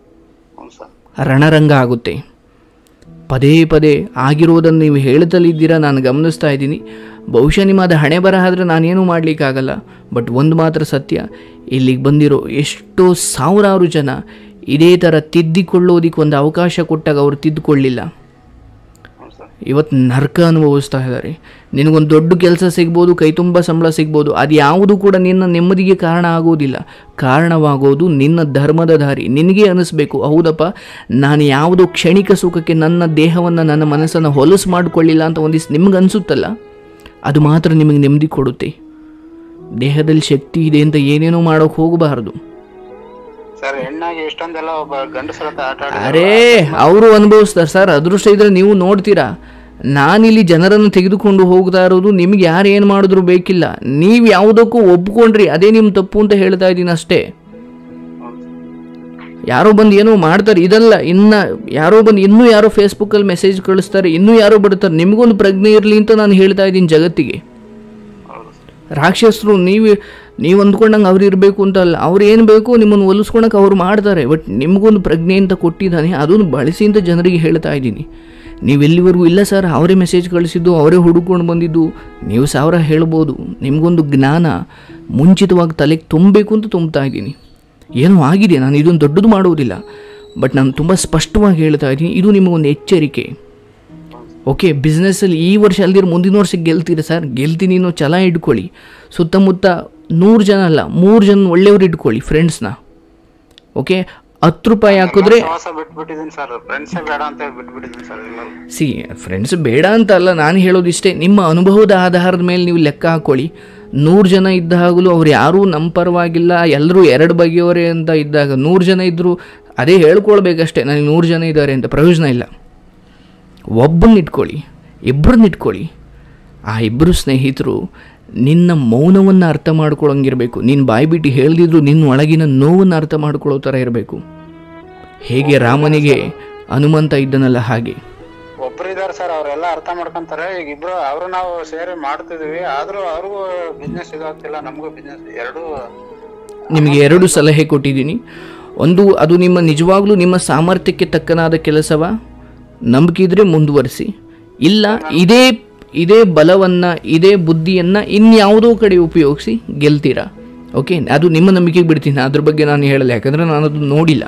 ರಣರಂಗ ಆಗುತ್ತೆ. ಪದೇ ಪದೇ ಆಗಿರೋದನ್ನು ನೀವು ಹೇಳ್ತಲಿದ್ದೀರಾ, ನಾನು ಗಮನಿಸ್ತಾ ಇದ್ದೀನಿ. ಬಹುಶಃ ನಿಮ್ಮ ಅದು ಹಣೆ ಬರ ಆದರೆ ನಾನೇನೂ ಮಾಡಲಿಕ್ಕಾಗಲ್ಲ. ಬಟ್ ಒಂದು ಮಾತ್ರ ಸತ್ಯ, ಇಲ್ಲಿಗೆ ಬಂದಿರೋ ಎಷ್ಟೋ ಸಾವಿರಾರು ಜನ ಇದೇ ಥರ ತಿದ್ದಿಕೊಳ್ಳೋದಕ್ಕೆ ಒಂದು ಅವಕಾಶ ಕೊಟ್ಟಾಗ ಅವರು ತಿದ್ದುಕೊಳ್ಳಿಲ್ಲ. ಇವತ್ತು ನರಕ ಅನುಭವಿಸ್ತಾ ಇದ್ದಾರೆ. ನಿನಗೊಂದು ದೊಡ್ಡ ಕೆಲಸ ಸಿಗ್ಬೋದು, ಕೈ ತುಂಬ ಸಂಬಳ ಸಿಗ್ಬೋದು, ಅದು ಯಾವುದು ಕೂಡ ನಿನ್ನ ನೆಮ್ಮದಿಗೆ ಕಾರಣ ಆಗೋದಿಲ್ಲ. ಕಾರಣವಾಗೋದು ನಿನ್ನ ಧರ್ಮದ ದಾರಿ. ನಿನಗೆ ಅನ್ನಿಸ್ಬೇಕು, ಹೌದಪ್ಪ ನಾನು ಯಾವುದೋ ಕ್ಷಣಿಕ ಸುಖಕ್ಕೆ ನನ್ನ ದೇಹವನ್ನು ನನ್ನ ಮನಸ್ಸನ್ನು ಹೊಲಸು ಮಾಡಿಕೊಳ್ಳಿಲ್ಲ ಅಂತ ಒಂದಿಷ್ಟು ನಿಮ್ಗೆ ಅನಿಸುತ್ತಲ್ಲ, ಅದು ಮಾತ್ರ ನಿಮಗೆ ನೆಮ್ಮದಿ ಕೊಡುತ್ತೆ. ದೇಹದಲ್ಲಿ ಶಕ್ತಿ ಇದೆ ಅಂತ ಏನೇನೋ ಮಾಡೋಕೆ ಹೋಗಬಾರ್ದು. ಸರ್, ಹೆಣ್ಣಾಗಿ ಎಷ್ಟೊಂದೆಲ್ಲ ಒಬ್ಬ ಗಂಡಸರ ಆಟ ಆಡಿ ಅರೇ ಅವರು ಅನುಭವಿಸ್ತಾರೆ ಸರ್. ಅದೃಷ್ಟ ಇದ್ರೆ ನೀವು ನೋಡ್ತೀರಾ. ನಾನಿಲ್ಲಿ ಜನರನ್ನು ತೆಗೆದುಕೊಂಡು ಹೋಗ್ತಾ ಇರೋದು ನಿಮ್ಗೆ ಯಾರು ಏನು ಮಾಡಿದ್ರು ಬೇಕಿಲ್ಲ. ನೀವು ಯಾವುದಕ್ಕೂ ಒಪ್ಕೊಂಡ್ರಿ, ಅದೇ ನಿಮ್ಮ ತಪ್ಪು ಅಂತ ಹೇಳ್ತಾ ಇದ್ದೀನಿ ಅಷ್ಟೇ. ಯಾರೋ ಬಂದು ಏನೋ ಮಾಡ್ತಾರೆ, ಇದಲ್ಲ ಇನ್ನು ಯಾರೋ ಬಂದು ಇನ್ನೂ ಯಾರೋ ಫೇಸ್ಬುಕ್ಕಲ್ಲಿ ಮೆಸೇಜ್ ಕಳಿಸ್ತಾರೆ, ಇನ್ನೂ ಯಾರೋ ಬರ್ತಾರೆ. ನಿಮಗೊಂದು ಪ್ರಜ್ಞೆ ಇರಲಿ ಅಂತ ನಾನು ಹೇಳ್ತಾ ಇದ್ದೀನಿ ಜಗತ್ತಿಗೆ. ರಾಕ್ಷಸರು ನೀವು ನೀವು ಅಂದ್ಕೊಂಡಂಗೆ ಅವ್ರು ಇರಬೇಕು ಅಂತ ಅಲ್ಲ, ಅವ್ರು ಏನು ಬೇಕು ನಿಮ್ಮನ್ನು ಒಲಿಸ್ಕೊಳಕ್ಕೆ ಅವ್ರು ಮಾಡ್ತಾರೆ. ಬಟ್ ನಿಮಗೊಂದು ಪ್ರಜ್ಞೆ ಅಂತ ಕೊಟ್ಟಿದ್ದಾನೆ, ಅದನ್ನು ಬಳಸಿ ಅಂತ ಜನರಿಗೆ ಹೇಳ್ತಾ ಇದ್ದೀನಿ. ನೀವು ಎಲ್ಲಿವರೆಗೂ ಇಲ್ಲ ಸರ್ ಅವರೇ ಮೆಸೇಜ್ ಕಳಿಸಿದ್ದು, ಅವರೇ ಹುಡುಕೊಂಡು ಬಂದಿದ್ದು, ನೀವು ಸಾವಿರ ಹೇಳ್ಬೋದು. ನಿಮಗೊಂದು ಜ್ಞಾನ ಮುಂಚಿತವಾಗಿ ತಲೆಗೆ ತುಂಬಬೇಕು ಅಂತ ತುಂಬ್ತಾ ಇದ್ದೀನಿ. ಏನೋ ಆಗಿದೆ, ನಾನು ಇದೊಂದು ದೊಡ್ಡದು ಮಾಡುವುದಿಲ್ಲ, ಬಟ್ ನಾನು ತುಂಬ ಸ್ಪಷ್ಟವಾಗಿ ಹೇಳ್ತಾ ಇದ್ದೀನಿ, ಇದು ನಿಮಗೊಂದು ಎಚ್ಚರಿಕೆ. ಓಕೆ, ಬಿಸ್ನೆಸ್ಸಲ್ಲಿ ಈ ವರ್ಷ ಅಲ್ದಿರ ಮುಂದಿನ ವರ್ಷಕ್ಕೆ ಗೆಲ್ತೀರ ಸರ್, ಗೆಲ್ತೀನಿ ಅನ್ನೋ ಛಲ ಇಟ್ಕೊಳ್ಳಿ. ಸುತ್ತಮುತ್ತ ನೂರು ಜನ ಅಲ್ಲ, ಮೂರು ಜನ ಒಳ್ಳೆಯವ್ರು ಇಟ್ಕೊಳ್ಳಿ ಫ್ರೆಂಡ್ಸ್ನ. ಓಕೆ, ಹತ್ತು ರೂಪಾಯಿ ಹಾಕಿದ್ರೆ ಸಿ ಫ್ರೆಂಡ್ಸ್ ಬೇಡ ಅಂತ ಅಲ್ಲ, ನಾನು ಹೇಳೋದಿಷ್ಟೇ, ನಿಮ್ಮ ಅನುಭವದ ಆಧಾರದ ಮೇಲೆ ನೀವು ಲೆಕ್ಕ ಹಾಕ್ಕೊಳ್ಳಿ. ನೂರು ಜನ ಇದ್ದಾಗಲೂ ಅವ್ರು ಯಾರೂ ನಮ್ಮ ಪರವಾಗಿಲ್ಲ, ಎಲ್ಲರೂ ಎರಡು ಬಗೆಯವರೇ ಅಂತ ಇದ್ದಾಗ ನೂರು ಜನ ಇದ್ದರೂ ಅದೇ ಹೇಳ್ಕೊಳ್ಬೇಕಷ್ಟೇ, ನನಗೆ ನೂರು ಜನ ಇದ್ದಾರೆ ಅಂತ ಪ್ರಯೋಜನ ಇಲ್ಲ. ಒಬ್ಬನ್ನ ಇಟ್ಕೊಳ್ಳಿ, ಇಬ್ಬರನ್ನ ಇಟ್ಕೊಳ್ಳಿ. ಆ ಇಬ್ಬರು ಸ್ನೇಹಿತರು ನಿನ್ನ ಮೌನವನ್ನು ಅರ್ಥ ಮಾಡ್ಕೊಳ್ಳೋಂಗಿರಬೇಕು. ನೀನು ಬಾಯಿ ಬಿಟ್ಟು ಹೇಳ್ದಿದ್ರು ನಿನ್ನ ಒಳಗಿನ ನೋವನ್ನು ಅರ್ಥ ಮಾಡ್ಕೊಳ್ಳೋ ಥರ ಇರಬೇಕು. ಹೇಗೆ ರಾಮನಿಗೆ ಹನುಮಂತ ಇದ್ದನಲ್ಲ ಹಾಗೆ. ಒಬ್ರು ಇದಾರೆ ಸರ್, ಅವರೆಲ್ಲ ಅರ್ಥ ಮಾಡ್ಕೊಂತಾರೆ. ಈಗ ಇಬ್ರು ಅವರು ನಾವು ಸೇರಿ ಮಾಡ್ತಿದೀವಿ, ಆದ್ರೂ ಅವ್ರಿಗೂ ಬಿಸ್ನೆಸ್ ಇದಾಗ್ತಿಲ್ಲ, ನಮಗೂ ಬಿಸ್ನೆಸ್. ಎರಡು ನಿಮಗೆ ಎರಡು ಸಲಹೆ ಕೊಟ್ಟಿದ್ದೀನಿ. ಒಂದು, ಅದು ನಿಮ್ಮ ನಿಜವಾಗ್ಲೂ ನಿಮ್ಮ ಸಾಮರ್ಥ್ಯಕ್ಕೆ ತಕ್ಕನಾದ ಕೆಲಸವ, ನಂಬಿಕೆ ಇದ್ರೆ ಮುಂದುವರಿಸಿ. ಇಲ್ಲ ಇದೇ ಇದೇ ಬಲವನ್ನು ಇದೇ ಬುದ್ಧಿಯನ್ನು ಇನ್ಯಾವುದೋ ಕಡೆ ಉಪಯೋಗಿಸಿ ಗೆಲ್ತೀರಾ. ಓಕೆ, ಅದು ನಿಮ್ಮ ನಂಬಿಕೆಗೆ ಬಿಡ್ತೀನಿ, ಅದ್ರ ಬಗ್ಗೆ ನಾನು ಹೇಳಲ್ಲ, ಯಾಕಂದರೆ ನಾನು ಅದು ನೋಡಿಲ್ಲ.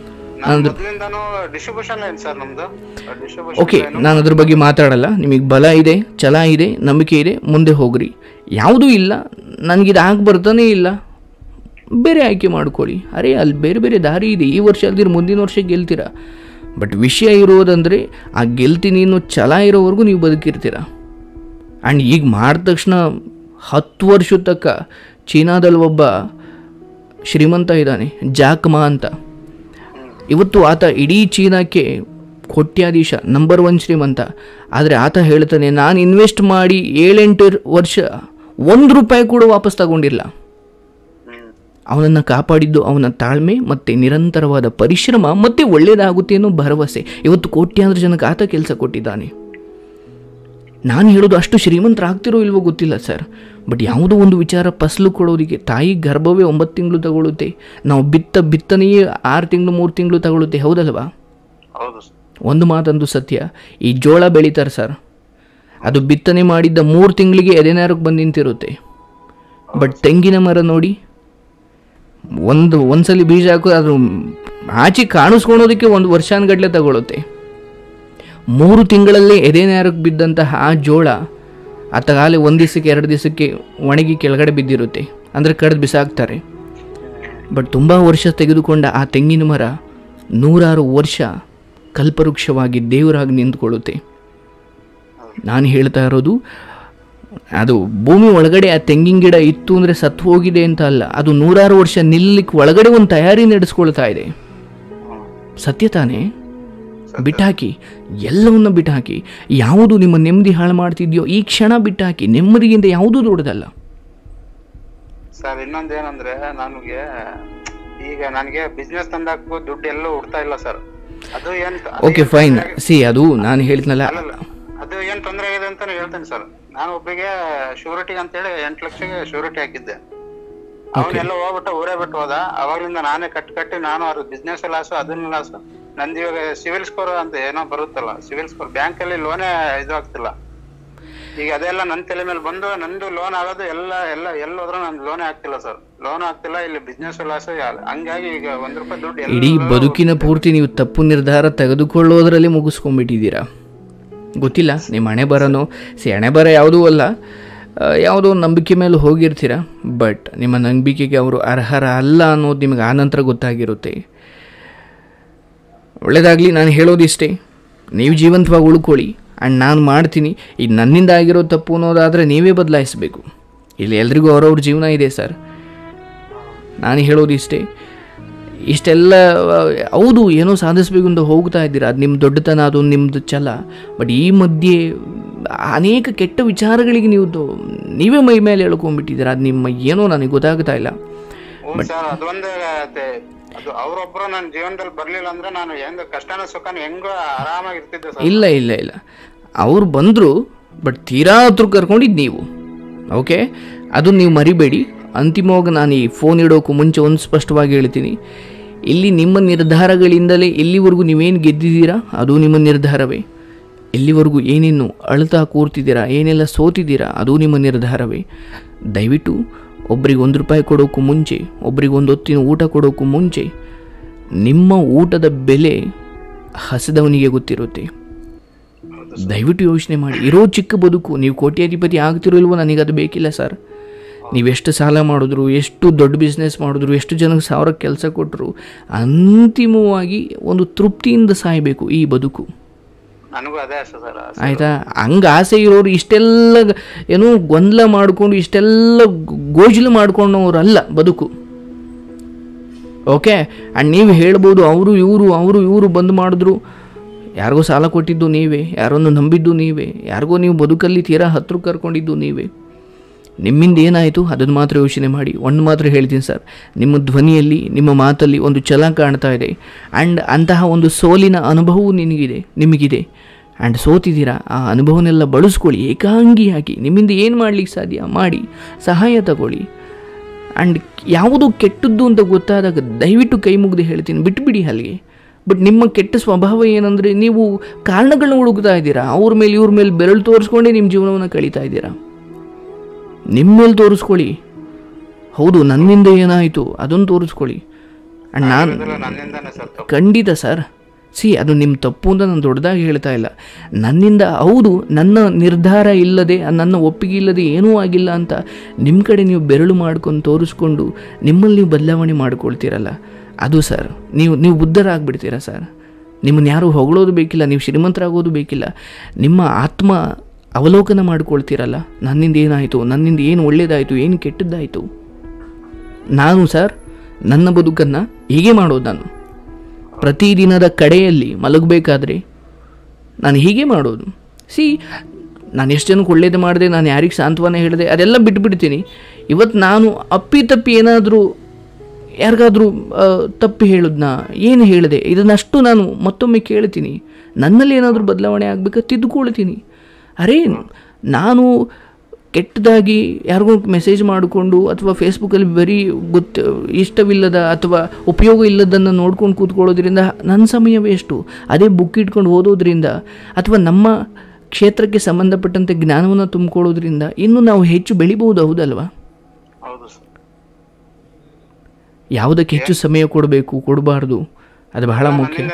ಓಕೆ, ನಾನು ಅದ್ರ ಬಗ್ಗೆ ಮಾತಾಡಲ್ಲ. ನಿಮಗೆ ಬಲ ಇದೆ, ಛಲ ಇದೆ, ನಂಬಿಕೆ ಇದೆ, ಮುಂದೆ ಹೋಗ್ರಿ. ಯಾವುದೂ ಇಲ್ಲ ನನಗಿದು ಆಗಿ ಬರ್ತಾನೇ ಇಲ್ಲ, ಬೇರೆ ಆಯ್ಕೆ ಮಾಡ್ಕೊಳ್ಳಿ. ಅರೆ ಅಲ್ಲಿ ಬೇರೆ ಬೇರೆ ದಾರಿ ಇದೆ, ಈ ವರ್ಷ ಅಲ್ದಿರ ಮುಂದಿನ ವರ್ಷ ಗೆಲ್ತೀರಾ. ಬಟ್ ವಿಷಯ ಇರೋದಂದರೆ ಆ ಗೆಲ್ತೀನಿ ಅನ್ನೋ ಛಲ ಇರೋವರೆಗೂ ನೀವು ಬದುಕಿರ್ತೀರ. ಆ್ಯಂಡ್ ಈಗ ಮಾಡಿದ ತಕ್ಷಣ ಹತ್ತು ವರ್ಷದ ತಕ್ಕ ಚೀನಾದಲ್ಲಿ ಒಬ್ಬ ಶ್ರೀಮಂತ ಇದ್ದಾನೆ, ಜಾಕ್ ಮಾ ಅಂತ. ಇವತ್ತು ಆತ ಇಡೀ ಚೀನಾಕ್ಕೆ ಕೋಟ್ಯಾಧೀಶ, ನಂಬರ್ ಒನ್ ಶ್ರೀಮಂತ. ಆದರೆ ಆತ ಹೇಳ್ತಾನೆ, ನಾನು ಇನ್ವೆಸ್ಟ್ ಮಾಡಿ ಏಳೆಂಟು ವರ್ಷ ಒಂದು ರೂಪಾಯಿ ಕೂಡ ವಾಪಸ್ ತಗೊಂಡಿಲ್ಲ. ಅವನನ್ನು ಕಾಪಾಡಿದ್ದು ಅವನ ತಾಳ್ಮೆ ಮತ್ತು ನಿರಂತರವಾದ ಪರಿಶ್ರಮ ಮತ್ತು ಒಳ್ಳೆಯದಾಗುತ್ತೆ ಅನ್ನೋ ಭರವಸೆ. ಇವತ್ತು ಕೋಟ್ಯಾಂತರ ಜನಕ್ಕೆ ಆತ ಕೆಲಸ ಕೊಟ್ಟಿದ್ದಾನೆ. ನಾನು ಹೇಳೋದು ಅಷ್ಟು ಶ್ರೀಮಂತರಾಗ್ತಿರೋ ಇಲ್ವೋ ಗೊತ್ತಿಲ್ಲ ಸರ್, ಬಟ್ ಯಾವುದೋ ಒಂದು ವಿಚಾರ ಫಸಲು ಕೊಡೋದಕ್ಕೆ ತಾಯಿ ಗರ್ಭವೇ ಒಂಬತ್ತು ತಿಂಗಳು ತಗೊಳುತ್ತೆ, ನಾವು ಬಿತ್ತ ಬಿತ್ತನೆಯೇ ಆರು ತಿಂಗಳು ಮೂರು ತಿಂಗಳು ತಗೊಳುತ್ತೆ, ಹೌದಲ್ವಾ? ಒಂದು ಮಾತಂದು ಸತ್ಯ, ಈ ಜೋಳ ಬೆಳೀತಾರೆ ಸರ್, ಅದು ಬಿತ್ತನೆ ಮಾಡಿದ್ದ ಮೂರು ತಿಂಗಳಿಗೆ ಎದೆನೇರಕ್ಕೆ ಬಂದು ನಿಂತಿರುತ್ತೆ. ಬಟ್ ತೆಂಗಿನ ಮರ ನೋಡಿ, ಒಂದು ಒಂದ್ಸಲಿ ಬೀಜ ಹಾಕೋ ಅದು ಆಚೆ ಕಾಣಿಸ್ಕೊಳೋದಕ್ಕೆ ಒಂದು ವರ್ಷಾನುಗಟ್ಟಲೆ ತಗೊಳುತ್ತೆ. ಮೂರು ತಿಂಗಳಲ್ಲೇ ಎದೆನೇರಕ್ಕೆ ಬಿದ್ದಂತಹ ಆ ಜೋಳ ಅತ್ತಗಾಲೆ ಒಂದು ದಿವಸಕ್ಕೆ ಎರಡು ದಿವಸಕ್ಕೆ ಒಣಗಿ ಕೆಳಗಡೆ ಬಿದ್ದಿರುತ್ತೆ, ಅಂದರೆ ಕಡ್ದು ಬಿಸಾಕ್ತಾರೆ. ಬಟ್ ತುಂಬ ವರ್ಷ ತೆಗೆದುಕೊಂಡ ಆ ತೆಂಗಿನ ಮರ ನೂರಾರು ವರ್ಷ ಕಲ್ಪವೃಕ್ಷವಾಗಿ ದೇವರಾಗಿ ನಿಂತ್ಕೊಳ್ಳುತ್ತೆ. ನಾನು ಹೇಳ್ತಾ ಇರೋದು, ಅದು ಭೂಮಿ ಒಳಗಡೆ ಆ ತೆಂಗಿನ ಗಿಡ ಇತ್ತು ಅಂದರೆ ಸತ್ತು ಹೋಗಿದೆ ಅಂತ ಅಲ್ಲ, ಅದು ನೂರಾರು ವರ್ಷ ನಿಲ್ಲಲಿಕ್ಕೆ ಒಳಗಡೆ ಒಂದು ತಯಾರಿ ನಡೆಸ್ಕೊಳ್ತಾ ಇದೆ. ಸತ್ಯ ತಾನೇ? ಬಿಟ್ಟಾಕಿ, ಎಲ್ಲವನ್ನ ಬಿಟ್ಟಾಕಿ. ಯಾವುದು ನಿಮ್ಮ ನೆಮ್ಮದಿ ಹಾಳು ಮಾಡ್ತಿದ್ಯೋ ಈ ಕ್ಷಣ ಬಿಟ್ಟಾಕಿ. ನೆಮ್ಮದಿಗಿಂತ ಯಾವುದೂ ದೊಡ್ಡದಲ್ಲ ಸರ್. ಇನ್ನೊಂದೇನಂದ್ರೆ, ನನಗೆ ಈಗ ನನಗೆ ಬಿಸ್ನೆಸ್ ತಂದಾಕು ದುಡ್ಡು ಎಲ್ಲೂ ಹುಡ್ತಾ ಇಲ್ಲ ಸರ್. ಅದು ಏನ್ ಓಕೆ ಫೈನ್, ಸಿ ಅದು ನಾನು ಹೇಳಿದ್ನಲ್ಲ, ಅದು ಏನ್ ತೊಂದರೆ ಆಗಿದೆ ಅಂತ ಹೇಳ್ತೇನೆ ಸರ್. ನಾನು ಒಬ್ಬರಿಗೆ ಶ್ಯೂರಿಟಿ ಅಂತೇಳಿ ಎಂಟು ಲಕ್ಷಗೆ ಶ್ಯೂರಿಟಿ ಹಾಕಿದ್ದೆ. ಅವನ್ನೆಲ್ಲ ಹೋಗ್ಬಿಟ್ಟು ಊರೇ ಬಿಟ್ಟು ಹೋದ. ಅವಾಗ್ಲಿಂದ ನಾನೇ ಕಟ್ ಕಟ್ಟಿ ನಾನು ಅವ್ರ ಬಿಸ್ನೆಸ್ ಲಾಸು, ಅದನ್ನ ಲಾಸು. ನಂದು ಇವಾಗ ಸಿವಿಲ್ ಸ್ಕೋರ್ ಅಂತ ಏನೋ ಬರುತ್ತಲ್ಲ, ಸಿವಿಲ್ ಸ್ಕೋರ್ ಬ್ಯಾಂಕ್ ಅಲ್ಲಿ ಲೋನೇ ಇದು ಆಗ್ತಿಲ್ಲ. ಈಗ ಅದೆಲ್ಲ ನನ್ನ ತಲೆ ಮೇಲೆ ಬಂದು ನಂದು ಲೋನ್ ಆಗೋದು ಎಲ್ಲ ಎಲ್ಲ ಎಲ್ಲ ಹೋದ್ರೂ ನಂದು ಲೋನೇ ಆಗ್ತಿಲ್ಲ ಸರ್. ಲೋನ್ ಆಗ್ತಿಲ್ಲ, ಇಲ್ಲಿ ಬಿಸ್ನೆಸ್ ಲಾಸ್. ಹಂಗಾಗಿ ಈಗ ಒಂದ್ ರೂಪಾಯಿ ದುಡ್ಡು ಇಡೀ ಬದುಕಿನ ಪೂರ್ತಿ ನೀವು ತಪ್ಪು ನಿರ್ಧಾರ ತೆಗೆದುಕೊಳ್ಳೋದ್ರಲ್ಲಿ ಮುಗಿಸ್ಕೊಂಡ್ಬಿಟ್ಟಿದ್ದೀರಾ. ಗೊತ್ತಿಲ್ಲ ನಿಮ್ಮ ಹಣೆ ಬರನೋ, ಸಿ ಹಣೆ ಬರ ಯಾವುದೂ ಅಲ್ಲ, ಯಾವುದೋ ನಂಬಿಕೆ ಮೇಲೆ ಹೋಗಿರ್ತೀರ. ಬಟ್ ನಿಮ್ಮ ನಂಬಿಕೆಗೆ ಅವರು ಅರ್ಹರ ಅಲ್ಲ ಅನ್ನೋದು ನಿಮಗೆ ಆನಂತರ ಗೊತ್ತಾಗಿರುತ್ತೆ. ಒಳ್ಳೆಯದಾಗಲಿ. ನಾನು ಹೇಳೋದಿಷ್ಟೇ, ನೀವು ಜೀವಂತವಾಗಿ ಉಳ್ಕೊಳ್ಳಿ. ಆ್ಯಂಡ್ ನಾನು ಮಾಡ್ತೀನಿ. ಈಗ ನನ್ನಿಂದ ಆಗಿರೋ ತಪ್ಪು ಅನ್ನೋದಾದರೆ ನೀವೇ ಬದಲಾಯಿಸಬೇಕು. ಇಲ್ಲಿ ಎಲ್ರಿಗೂ ಅವ್ರವ್ರ ಜೀವನ ಇದೆ ಸರ್. ನಾನು ಹೇಳೋದಿಷ್ಟೇ, ಇಷ್ಟೆಲ್ಲ ಹೌದು ಏನೋ ಸಾಧಿಸಬೇಕು ಅಂತ ಹೋಗ್ತಾ ಇದ್ದೀರಾ, ಅದು ನಿಮ್ಮ ದೊಡ್ಡತನ, ಅದು ನಿಮ್ಮದು ಛಲ. ಬಟ್ ಈ ಮಧ್ಯೆ ಅನೇಕ ಕೆಟ್ಟ ವಿಚಾರಗಳಿಗೆ ನೀವು ನೀವೇ ಮೈ ಮೇಲೆ ಹೇಳ್ಕೊಂಡ್ಬಿಟ್ಟಿದ್ದೀರಾ. ಅದು ನಿಮ್ಮ ಏನೋ ನನಗೆ ಗೊತ್ತಾಗ್ತಾ ಇಲ್ಲ. ಅದು ಅವರೊಬ್ರು ನನ್ನ ಜೀವನದಲ್ಲಿ ಬರ್ಲಿಲ್ಲ ಅಂದ್ರೆ ನಾನು ಹೆಂಗ ಕಷ್ಟನ ಸುಖನ ಹೆಂಗ ಆರಾಮಾಗಿ ಇರ್ತಿದ್ದೆ. ಇಲ್ಲ ಇಲ್ಲ ಇಲ್ಲ ಅವ್ರು ಬಂದರು, ಬಟ್ ತೀರಾ ಹತ್ರ ಕರ್ಕೊಂಡಿದ್ದು ನೀವು. ಓಕೆ, ಅದು ನೀವು ಮರಿಬೇಡಿ. ಅಂತಿಮವಾಗಿ ನಾನು ಈ ಫೋನ್ ಇಡೋಕ್ಕೂ ಮುಂಚೆ ಒಂದು ಸ್ಪಷ್ಟವಾಗಿ ಹೇಳ್ತೀನಿ, ಇಲ್ಲಿ ನಿಮ್ಮ ನಿರ್ಧಾರಗಳಿಂದಲೇ ಇಲ್ಲಿವರೆಗೂ ನೀವೇನು ಗೆದ್ದಿದ್ದೀರಾ ಅದು ನಿಮ್ಮ ನಿರ್ಧಾರವೇ. ಇಲ್ಲಿವರೆಗೂ ಏನೇನು ಅಳ್ತಾ ಕೂರ್ತಿದ್ದೀರಾ, ಏನೆಲ್ಲ ಸೋತಿದ್ದೀರಾ ಅದು ನಿಮ್ಮ ನಿರ್ಧಾರವೇ. ದಯವಿಟ್ಟು ಒಬ್ರಿಗೆ ಒಂದು ರೂಪಾಯಿ ಕೊಡೋಕ್ಕೂ ಮುಂಚೆ, ಒಬ್ರಿಗೆ ಒಂದು ಹೊತ್ತಿನ ಊಟ ಕೊಡೋಕ್ಕೂ ಮುಂಚೆ ನಿಮ್ಮ ಊಟದ ಬೆಲೆ ಹಸಿದವನಿಗೆ ಗೊತ್ತಿರುತ್ತೆ. ದಯವಿಟ್ಟು ಯೋಚನೆ ಮಾಡಿ. ಇರೋ ಚಿಕ್ಕ ಬದುಕು, ನೀವು ಕೋಟ್ಯಾಧಿಪತಿ ಆಗ್ತಿರಲ್ವೋ ನನಗದು ಬೇಕಿಲ್ಲ ಸರ್. ನೀವೆಷ್ಟು ಸಾಲ ಮಾಡಿದ್ರು, ಎಷ್ಟು ದೊಡ್ಡ ಬಿಸ್ನೆಸ್ ಮಾಡಿದ್ರು, ಎಷ್ಟು ಜನಕ್ಕೆ ಸಾವಿರ ಕೆಲಸ ಕೊಟ್ಟರು, ಅಂತಿಮವಾಗಿ ಒಂದು ತೃಪ್ತಿಯಿಂದ ಸಾಯಬೇಕು ಈ ಬದುಕು. ನನಗೂ ಅದೇ ಆಸೆ ಸರ್. ಆಯಿತಾ? ಹಂಗೆ ಆಸೆ ಇರೋರು ಇಷ್ಟೆಲ್ಲ ಏನೋ ಗೊಂದಲ ಮಾಡಿಕೊಂಡು ಇಷ್ಟೆಲ್ಲ ಗೋಜಲು ಮಾಡ್ಕೊಂಡವ್ರಲ್ಲ ಬದುಕು. ಓಕೆ. ಆ್ಯಂಡ್ ನೀವು ಹೇಳ್ಬೋದು ಅವರು ಇವರು ಅವರು ಇವರು ಬಂದು ಮಾಡಿದ್ರು. ಯಾರಿಗೋ ಸಾಲ ಕೊಟ್ಟಿದ್ದು ನೀವೇ, ಯಾರನ್ನು ನಂಬಿದ್ದು ನೀವೇ, ಯಾರಿಗೋ ನೀವು ಬದುಕಲ್ಲಿ ತೀರಾ ಹತ್ರ ಕರ್ಕೊಂಡಿದ್ದು ನೀವೇ. ನಿಮ್ಮಿಂದ ಏನಾಯಿತು ಅದನ್ನು ಮಾತ್ರ ಯೋಚನೆ ಮಾಡಿ. ಒಂದು ಮಾತ್ರ ಹೇಳ್ತೀನಿ ಸರ್, ನಿಮ್ಮ ಧ್ವನಿಯಲ್ಲಿ, ನಿಮ್ಮ ಮಾತಲ್ಲಿ ಒಂದು ಛಲ ಕಾಣ್ತಾ ಇದೆ. ಆ್ಯಂಡ್ ಅಂತಹ ಒಂದು ಸೋಲಿನ ಅನುಭವವೂ ನಿನಗಿದೆ, ನಿಮಗಿದೆ. ಆ್ಯಂಡ್ ಸೋತಿದ್ದೀರಾ, ಆ ಅನುಭವನೆಲ್ಲ ಬಳಸ್ಕೊಳ್ಳಿ. ಏಕಾಂಗಿಯಾಗಿ ನಿಮ್ಮಿಂದ ಏನು ಮಾಡಲಿಕ್ಕೆ ಸಾಧ್ಯ ಮಾಡಿ ಸಹಾಯ ತಗೊಳ್ಳಿ. ಆ್ಯಂಡ್ ಯಾವುದು ಕೆಟ್ಟದ್ದು ಅಂತ ಗೊತ್ತಾದಾಗ ದಯವಿಟ್ಟು ಕೈ ಮುಗಿದು ಹೇಳ್ತೀನಿ, ಬಿಟ್ಬಿಡಿ ಅಲ್ಲಿಗೆ. ಬಟ್ ನಿಮ್ಮ ಕೆಟ್ಟ ಸ್ವಭಾವ ಏನಂದರೆ, ನೀವು ಕಾರಣಗಳನ್ನ ಹುಡುಕ್ತಾ ಇದ್ದೀರಾ. ಅವ್ರ ಮೇಲೆ ಇವ್ರ ಮೇಲೆ ಬೆರಳು ತೋರಿಸ್ಕೊಂಡೇ ನಿಮ್ಮ ಜೀವನವನ್ನು ಕಳೀತಾ ಇದ್ದೀರಾ. ನಿಮ್ಮ ಮೇಲೆ ತೋರಿಸ್ಕೊಳ್ಳಿ. ಹೌದು, ನನ್ನಿಂದ ಏನಾಯಿತು ಅದನ್ನು ತೋರಿಸ್ಕೊಳ್ಳಿ. ಆ್ಯಂಡ್ ನಾನು ಖಂಡಿತ ಸರ್, ಸಿ ಅದು ನಿಮ್ಮ ತಪ್ಪು ಅಂತ ನಾನು ದೊಡ್ಡದಾಗಿ ಹೇಳ್ತಾ ಇಲ್ಲ. ನನ್ನಿಂದ ಹೌದು, ನನ್ನ ನಿರ್ಧಾರ ಇಲ್ಲದೆ, ನನ್ನ ಒಪ್ಪಿಗೆ ಇಲ್ಲದೆ ಏನೂ ಆಗಿಲ್ಲ ಅಂತ ನಿಮ್ಮ ಕಡೆ ನೀವು ಬೆರಳು ಮಾಡ್ಕೊಂಡು ತೋರಿಸ್ಕೊಂಡು ನಿಮ್ಮಲ್ಲಿ ನೀವು ಬದಲಾವಣೆ ಮಾಡ್ಕೊಳ್ತೀರಲ್ಲ, ಅದು ಸರ್ ನೀವು ನೀವು ಬುದ್ಧರಾಗ್ಬಿಡ್ತೀರಾ ಸರ್. ನಿಮ್ಮನ್ನು ಯಾರು ಹೊಗಳೋದು ಬೇಕಿಲ್ಲ, ನೀವು ಶ್ರೀಮಂತರಾಗೋದು ಬೇಕಿಲ್ಲ. ನಿಮ್ಮ ಆತ್ಮ ಅವಲೋಕನ ಮಾಡ್ಕೊಳ್ತೀರಲ್ಲ, ನನ್ನಿಂದ ಏನಾಯಿತು, ನನ್ನಿಂದ ಏನು ಒಳ್ಳೆಯದಾಯಿತು, ಏನು ಕೆಟ್ಟದ್ದಾಯಿತು. ನಾನು ಸರ್ ನನ್ನ ಬದುಕನ್ನು ಹೀಗೆ ಮಾಡೋದು. ನಾನು ಪ್ರತಿದಿನದ ಕಡೆಯಲ್ಲಿ ಮಲಗಬೇಕಾದ್ರೆ ನಾನು ಹೀಗೆ ಮಾಡೋದು. ಸಿ ನಾನು ಎಷ್ಟು ಜನಕ್ಕೆ ಒಳ್ಳೇದು ಮಾಡಿದೆ, ನಾನು ಯಾರಿಗೆ ಸಾಂತ್ವನ ಹೇಳಿದೆ ಅದೆಲ್ಲ ಬಿಟ್ಬಿಡ್ತೀನಿ. ಇವತ್ತು ನಾನು ಅಪ್ಪಿ ತಪ್ಪಿ ಏನಾದರೂ ಯಾರಿಗಾದರೂ ತಪ್ಪಿ ಹೇಳಿದ್ನಾ, ಏನು ಹೇಳಿದೆ, ಇದನ್ನಷ್ಟು ನಾನು ಮತ್ತೊಮ್ಮೆ ಕೇಳ್ತೀನಿ. ನನ್ನಲ್ಲಿ ಏನಾದರೂ ಬದಲಾವಣೆ ಆಗಬೇಕಾ ತಿದ್ದುಕೊಳ್ತೀನಿ. ಅರೇ ನಾನು ಕೆಟ್ಟದಾಗಿ ಯಾರಿಗೂ ಮೆಸೇಜ್ ಮಾಡಿಕೊಂಡು ಅಥವಾ ಫೇಸ್ಬುಕ್ಕಲ್ಲಿ ಬರೀ ಗೊತ್ತು ಇಷ್ಟವಿಲ್ಲದ ಅಥವಾ ಉಪಯೋಗ ಇಲ್ಲದನ್ನು ನೋಡ್ಕೊಂಡು ಕೂತ್ಕೊಳ್ಳೋದ್ರಿಂದ ನನ್ನ ಸಮಯ ವೇಸ್ಟು. ಅದೇ ಬುಕ್ ಇಟ್ಕೊಂಡು ಓದೋದ್ರಿಂದ ಅಥವಾ ನಮ್ಮ ಕ್ಷೇತ್ರಕ್ಕೆ ಸಂಬಂಧಪಟ್ಟಂತೆ ಜ್ಞಾನವನ್ನು ತುಂಬಿಕೊಳ್ಳೋದ್ರಿಂದ ಇನ್ನೂ ನಾವು ಹೆಚ್ಚು ಬೆಳಿಬೋದು. ಹೌದಲ್ವಾ? ಯಾವುದಕ್ಕೆ ಹೆಚ್ಚು ಸಮಯ ಕೊಡಬೇಕು, ಕೊಡಬಾರ್ದು, ಅದು ಬಹಳ ಮುಖ್ಯ.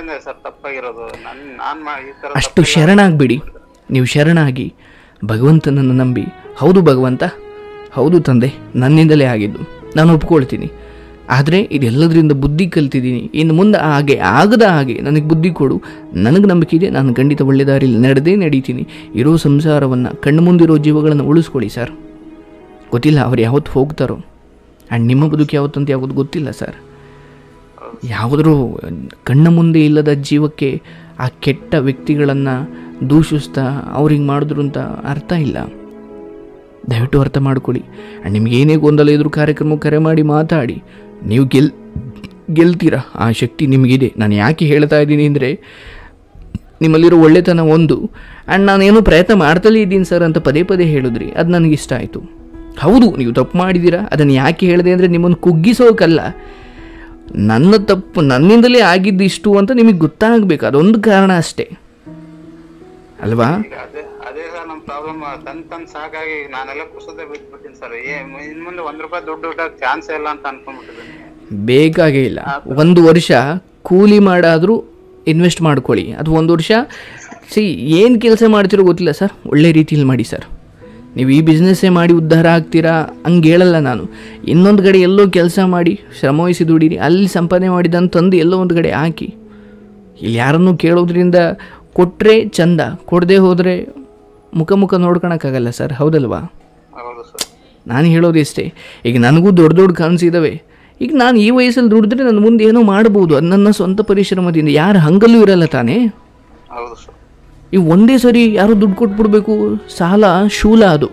ಅಷ್ಟು ಶರಣಾಗ್ಬಿಡಿ. ನೀವು ಶರಣಾಗಿ ಭಗವಂತನನ್ನು ನಂಬಿ, ಹೌದು ಭಗವಂತ, ಹೌದು ತಂದೆ, ನನ್ನಿಂದಲೇ ಆಗಿದ್ದು, ನಾನು ಒಪ್ಕೊಳ್ತೀನಿ. ಆದರೆ ಇದೆಲ್ಲದರಿಂದ ಬುದ್ಧಿ ಕಲ್ತಿದ್ದೀನಿ. ಇನ್ನು ಮುಂದೆ ಹಾಗೆ ಆಗದ ಹಾಗೆ ನನಗೆ ಬುದ್ಧಿ ಕೊಡು. ನನಗೆ ನಂಬಿಕೆ ಇದೆ, ನಾನು ಖಂಡಿತ ಒಳ್ಳೆ ದಾರಿಯಲ್ಲಿ ನಡೆದೇ ನಡೀತೀನಿ. ಇರೋ ಸಂಸಾರವನ್ನು, ಕಣ್ಣು ಮುಂದಿರೋ ಜೀವಗಳನ್ನು ಉಳಿಸ್ಕೊಳ್ಳಿ ಸರ್. ಗೊತ್ತಿಲ್ಲ ಅವ್ರು ಯಾವತ್ತು ಹೋಗ್ತಾರೋ. ಆ್ಯಂಡ್ ನಿಮ್ಮ ಬದುಕು ಯಾವತ್ತಂತ ಯಾವುದು ಗೊತ್ತಿಲ್ಲ ಸರ್. ಯಾವುದರೂ ಕಣ್ಣ ಮುಂದೆ ಇಲ್ಲದ ಜೀವಕ್ಕೆ ಆ ಕೆಟ್ಟ ವ್ಯಕ್ತಿಗಳನ್ನು ದೂಷಿಸ್ತಾ ಅವ್ರಿಗೆ ಮಾಡಿದ್ರು ಅಂತ ಅರ್ಥ ಇಲ್ಲ. ದಯವಿಟ್ಟು ಅರ್ಥ ಮಾಡ್ಕೊಳ್ಳಿ. ಆ್ಯಂಡ್ ನಿಮ್ಗೆ ಏನೇ ಗೊಂದಲ ಇದ್ರೂ ಕಾರ್ಯಕ್ರಮಕ್ಕೆ ಕರೆ ಮಾಡಿ ಮಾತಾಡಿ. ನೀವು ಗೆಲ್ ಗೆಲ್ತೀರಾ, ಆ ಶಕ್ತಿ ನಿಮಗಿದೆ. ನಾನು ಯಾಕೆ ಹೇಳ್ತಾ ಇದ್ದೀನಿ ಅಂದರೆ, ನಿಮ್ಮಲ್ಲಿರೋ ಒಳ್ಳೆತನ ಒಂದು. ಆ್ಯಂಡ್ ನಾನೇನೋ ಪ್ರಯತ್ನ ಮಾಡ್ತಲೇ ಇದ್ದೀನಿ ಸರ್ ಅಂತ ಪದೇ ಪದೇ ಹೇಳಿದ್ರಿ, ಅದು ನನಗಿಷ್ಟ ಆಯಿತು. ಹೌದು, ನೀವು ತಪ್ಪು ಮಾಡಿದ್ದೀರಾ. ಅದನ್ನು ಯಾಕೆ ಹೇಳಿದೆ ಅಂದರೆ ನಿಮ್ಮನ್ನು ಕುಗ್ಗಿಸೋಕಲ್ಲ, ನನ್ನ ತಪ್ಪು ನನ್ನಿಂದಲೇ ಆಗಿದ್ದು ಇಷ್ಟು ಅಂತ ನಿಮಗೆ ಗೊತ್ತಾಗಬೇಕು. ಅದೊಂದು ಕಾರಣ ಅಷ್ಟೇ ಅಲ್ವಾ? ಅದೇ ಸರ್ ನಮ್ಮ ಪ್ರಾಬ್ಲಮ್. ತನ್ ತನ್ ಸಾಕಾಗಿ ನಾನೆಲ್ಲ ಕುಸದ ಬಿಟ್ಬಿಟ್ಟಿನಿ ಸರ್. ಇನ್ ಮುಂದೆ ಒಂದ್ ರೂಪಾಯಿ ದುಡ್ಡು ದುಡ್ಡಾಗ ಚಾನ್ಸ್ ಇಲ್ಲ ಅಂತ ಅನ್ಕೊಂಡ್ಬಿಟ್ಟಿದ್ದೀನಿ. ಬೇಕಾಗೇ ಇಲ್ಲ. ಒಂದು ವರ್ಷ ಕೂಲಿ ಮಾಡಾದರೂ ಇನ್ವೆಸ್ಟ್ ಮಾಡ್ಕೊಳ್ಳಿ. ಅದು ಒಂದು ವರ್ಷ ಸಿ ಏನು ಕೆಲಸ ಮಾಡ್ತಿರೋ ಗೊತ್ತಿಲ್ಲ ಸರ್, ಒಳ್ಳೆ ರೀತಿಯಲ್ಲಿ ಮಾಡಿ ಸರ್. ನೀವು ಈ ಬಿಸ್ನೆಸ್ಸೇ ಮಾಡಿ ಉದ್ಧಾರ ಆಗ್ತೀರಾ ಹಂಗೆ ಹೇಳಲ್ಲ ನಾನು. ಇನ್ನೊಂದು ಕಡೆ ಎಲ್ಲೋ ಕೆಲಸ ಮಾಡಿ ಶ್ರಮವಹಿಸಿ ದುಡೀರಿ, ಅಲ್ಲಿ ಸಂಪಾದನೆ ಮಾಡಿದಂತ ತಂದು ಎಲ್ಲೋ ಒಂದು ಕಡೆ ಹಾಕಿ. ಇಲ್ಲಿ ಯಾರನ್ನೂ ಕೇಳೋದ್ರಿಂದ ಕೊಟ್ಟರೆ ಚಂದ, ಕೊಡದೆ ಹೋದರೆ ಮುಖ ಮುಖ ನೋಡ್ಕೊಳಕ್ಕಾಗಲ್ಲ ಸರ್. ಹೌದಲ್ವಾ? ನಾನು ಹೇಳೋದು ಇಷ್ಟೇ. ಈಗ ನನಗೂ ದೊಡ್ಡ ದೊಡ್ಡ ಕನಸಿದ್ದಾವೆ. ಈಗ ನಾನು ಈ ವಯಸ್ಸಲ್ಲಿ ದುಡಿದ್ರೆ ನನ್ನ ಮುಂದೆ ಏನೋ ಮಾಡ್ಬೋದು, ಅದು ನನ್ನ ಸ್ವಂತ ಪರಿಶ್ರಮದಿಂದ. ಯಾರು ಹಂಗಲ್ಲೂ ಇರಲ್ಲ ತಾನೇ. ಈಗ ಒಂದೇ ಸರಿ ಯಾರು ದುಡ್ಡು ಕೊಟ್ಬಿಡ್ಬೇಕು, ಸಾಲ ಶೂಲ ಅದು.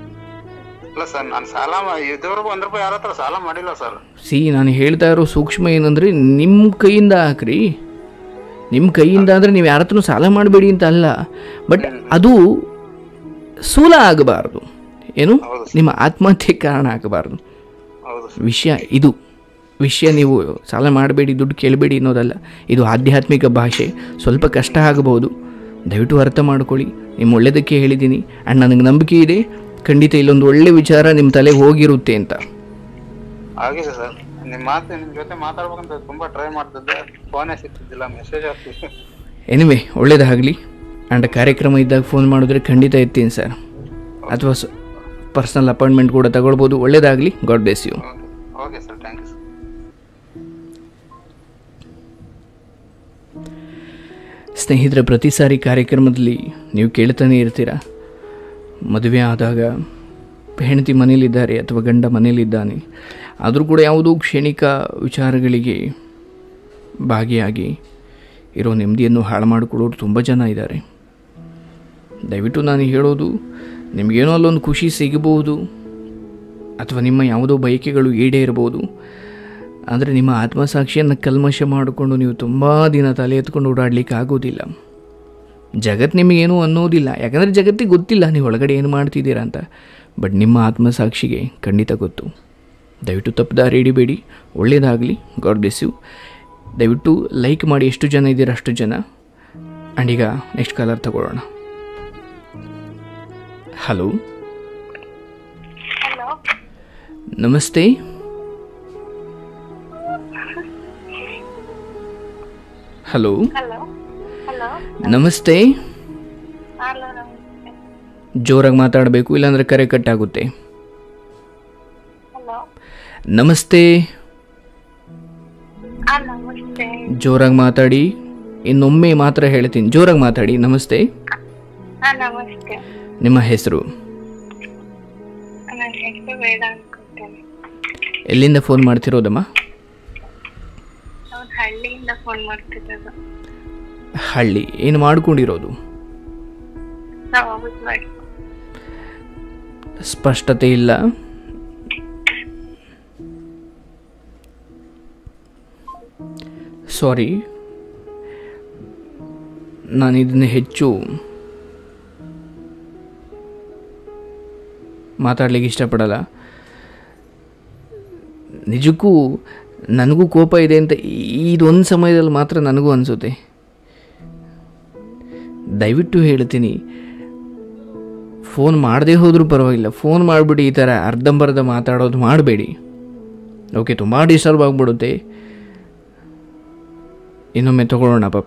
ಸಿ ನಾನು ಹೇಳ್ತಾ ಇರೋ ಸೂಕ್ಷ್ಮ ಏನಂದರೆ, ನಿಮ್ಮ ಕೈಯಿಂದ ಹಾಕ್ರಿ. ನಿಮ್ಮ ಕೈಯಿಂದ ಅಂದರೆ ನೀವು ಯಾರ ಹತ್ರನೂ ಸಾಲ ಮಾಡಬೇಡಿ ಅಂತ ಅಲ್ಲ, ಬಟ್ ಅದು ಸೂಲ ಆಗಬಾರ್ದು. ಏನು, ನಿಮ್ಮ ಆತ್ಮಹತ್ಯೆ ಕಾರಣ ಆಗಬಾರ್ದು. ವಿಷಯ ಇದು. ವಿಷಯ ನೀವು ಸಾಲ ಮಾಡಬೇಡಿ, ದುಡ್ಡು ಕೇಳಬೇಡಿ ಅನ್ನೋದಲ್ಲ. ಇದು ಆಧ್ಯಾತ್ಮಿಕ ಭಾಷೆ. ಸ್ವಲ್ಪ ಕಷ್ಟ ಆಗಬಹುದು, ದಯವಿಟ್ಟು ಅರ್ಥ ಮಾಡ್ಕೊಳ್ಳಿ. ನಿಮ್ಮ ಒಳ್ಳೆಯದಕ್ಕೆ ಹೇಳಿದ್ದೀನಿ. ಆ್ಯಂಡ್ ನನಗೆ ನಂಬಿಕೆ ಇದೆ, ಖಂಡಿತ ಇಲ್ಲೊಂದು ಒಳ್ಳೆ ವಿಚಾರ ನಿಮ್ಮ ತಲೆಗೆ ಹೋಗಿರುತ್ತೆ ಅಂತ. ಆಗಿದೆ ಸರ್. ನಿಮ್ಮ ಮಾತು, ನಿಮ್ಮ ಜೊತೆ ಮಾತಾಡ್ಬೇಕಂತ ತುಂಬ ಟ್ರೈ ಮಾಡ್ತಿದ್ದೆ, ಫೋನೇ ಸಿಗ್ತಿದ್ದಿಲ್ಲ, ಮೆಸೇಜ್ ಆಗ್ತಿದ್ದೆ. ಎನಿವೆ, ಒಳ್ಳೇದಾಗಲಿ. ಆ್ಯಂಡ್ ಕಾರ್ಯಕ್ರಮ ಇದ್ದಾಗ ಫೋನ್ ಮಾಡಿದ್ರೆ ಖಂಡಿತ ಎತ್ತೀನಿ ಸರ್, ಅಥವಾ ಪರ್ಸನಲ್ ಅಪಾಯಿಂಟ್ಮೆಂಟ್ ಕೂಡ ತಗೊಳ್ಬೋದು. ಒಳ್ಳೇದಾಗಲಿ. God bless you. Okay sir, thank you sir. ಸ್ನೇಹಿತರೆ, ಪ್ರತಿ ಸಾರಿ ಕಾರ್ಯಕ್ರಮದಲ್ಲಿ ನೀವು ಕೇಳ್ತಾನೆ ಇರ್ತೀರ, ಮದುವೆ ಆದಾಗ ಹೆಂಡತಿ ಮನೇಲಿದ್ದಾರೆ ಅಥವಾ ಗಂಡ ಮನೇಲಿದ್ದಾನೆ, ಆದರೂ ಕೂಡ ಯಾವುದೋ ಕ್ಷಣಿಕ ವಿಚಾರಗಳಿಗೆ ಭಾಗಿಯಾಗಿ ಇರೋ ನೆಮ್ಮದಿಯನ್ನು ಹಾಳು ಮಾಡಿಕೊಡೋರು ತುಂಬ ಜನ ಇದ್ದಾರೆ. ದಯವಿಟ್ಟು ನಾನು ಹೇಳೋದು, ನಿಮಗೇನೋ ಅಲ್ಲೊಂದು ಖುಷಿ ಸಿಗಬಹುದು ಅಥವಾ ನಿಮ್ಮ ಯಾವುದೋ ಬಯಕೆಗಳು ಈಡೇರಬಹುದು, ಆದರೆ ನಿಮ್ಮ ಆತ್ಮಸಾಕ್ಷಿಯನ್ನು ಕಲ್ಮಶ ಮಾಡಿಕೊಂಡು ನೀವು ತುಂಬ ದಿನ ತಲೆ ಎತ್ಕೊಂಡು ಓಡಾಡಲಿಕ್ಕೆ ಆಗೋದಿಲ್ಲ. ಜಗತ್ತು ನಿಮಗೇನೂ ಅನ್ನೋದಿಲ್ಲ, ಯಾಕಂದರೆ ಜಗತ್ತಿಗೆ ಗೊತ್ತಿಲ್ಲ ನೀವು ಒಳಗಡೆ ಏನು ಮಾಡ್ತಿದ್ದೀರಾ ಅಂತ. ಬಟ್ ನಿಮ್ಮ ಆತ್ಮಸಾಕ್ಷಿಗೆ ಖಂಡಿತ ಗೊತ್ತು. ದಯವಿಟ್ಟು ತಪ್ಪು ದಾರಿ ಹಿಡಿಬೇಡಿ. ಒಳ್ಳೆಯದಾಗಲಿ. God bless you. ದಯವಿಟ್ಟು ಲೈಕ್ ಮಾಡಿ, ಎಷ್ಟು ಜನ ಇದ್ದೀರಾ ಅಷ್ಟು ಜನ. ಆ್ಯಂಡ್ ಈಗ ನೆಕ್ಸ್ಟ್ ಕಾಲರ್ ತಗೊಳ್ಳೋಣ. ಹಲೋ, ಹಲೋ, ನಮಸ್ತೆ. ಹಲೋ, ಹಲೋ, ಹಲೋ, ನಮಸ್ತೆ. ಹಲೋ, ನಮಸ್ತೆ. ಜೋರಾಗಿ ಮಾತಾಡಬೇಕು, ಇಲ್ಲಾಂದರೆ ಕರೆ ಕಟ್ಟಾಗುತ್ತೆ. ಹಲೋ, ನಮಸ್ತೆ. ಆ, ನಮಸ್ತೆ. ಜೋರಾಗಿ ಮಾತಾಡಿ. ಇನ್ನೊಮ್ಮೆ ಮಾತ್ರ ಹೇಳ್ತೀನಿ, ಜೋರಾಗಿ ಮಾತಾಡಿ. ನಮಸ್ತೆ. ಆ, ನಮಸ್ತೆ. ನಿಮ್ಮ ಹೆಸರು? ನನ್ನ ಹೆಸರು ವೇದ ಅನ್ಕೊಳ್ತೇನೆ. ಎಲ್ಲಿಂದ ಫೋನ್ ಮಾಡ್ತಿರೋದಮ್ಮ? ನಾವು ಹಳ್ಳಿಯಿಂದ ಫೋನ್ ಮಾಡ್ತಿರೋದು. ಹಳ್ಳಿ. ಏನು ಮಾಡ್ಕೊಂಡಿರೋದು? ನಾವು ಹೌಸ್ ಮಾಡಿ. ಸ್ಪಷ್ಟತೆ ಇಲ್ಲ. ಸಾರಿ, ನಾನು ಇದನ್ನು ಹೆಚ್ಚು ಮಾತಾಡ್ಲಿಕ್ಕೆ ಇಷ್ಟಪಡಲ್ಲ. ನಿಜಕ್ಕೂ ನನಗೂ ಕೋಪ ಇದೆ ಅಂತ ಇದೊಂದು ಸಮಯದಲ್ಲಿ ಮಾತ್ರ ನನಗೂ ಅನಿಸುತ್ತೆ. ದಯವಿಟ್ಟು ಹೇಳ್ತೀನಿ, ಫೋನ್ ಮಾಡದೇ ಹೋದರೂ ಪರವಾಗಿಲ್ಲ, ಫೋನ್ ಮಾಡಿಬಿಡಿ. ಈ ಥರ ಅರ್ಧಂಬರ್ಧ ಮಾತಾಡೋದು ಮಾಡಬೇಡಿ. ಓಕೆ, ತುಂಬ ಡಿಸ್ಟರ್ಬ್ ಆಗಿಬಿಡುತ್ತೆ. ಇನ್ನೊಮ್ಮೆ ತಗೊಳ್ಳೋಣ ಪಾಪ.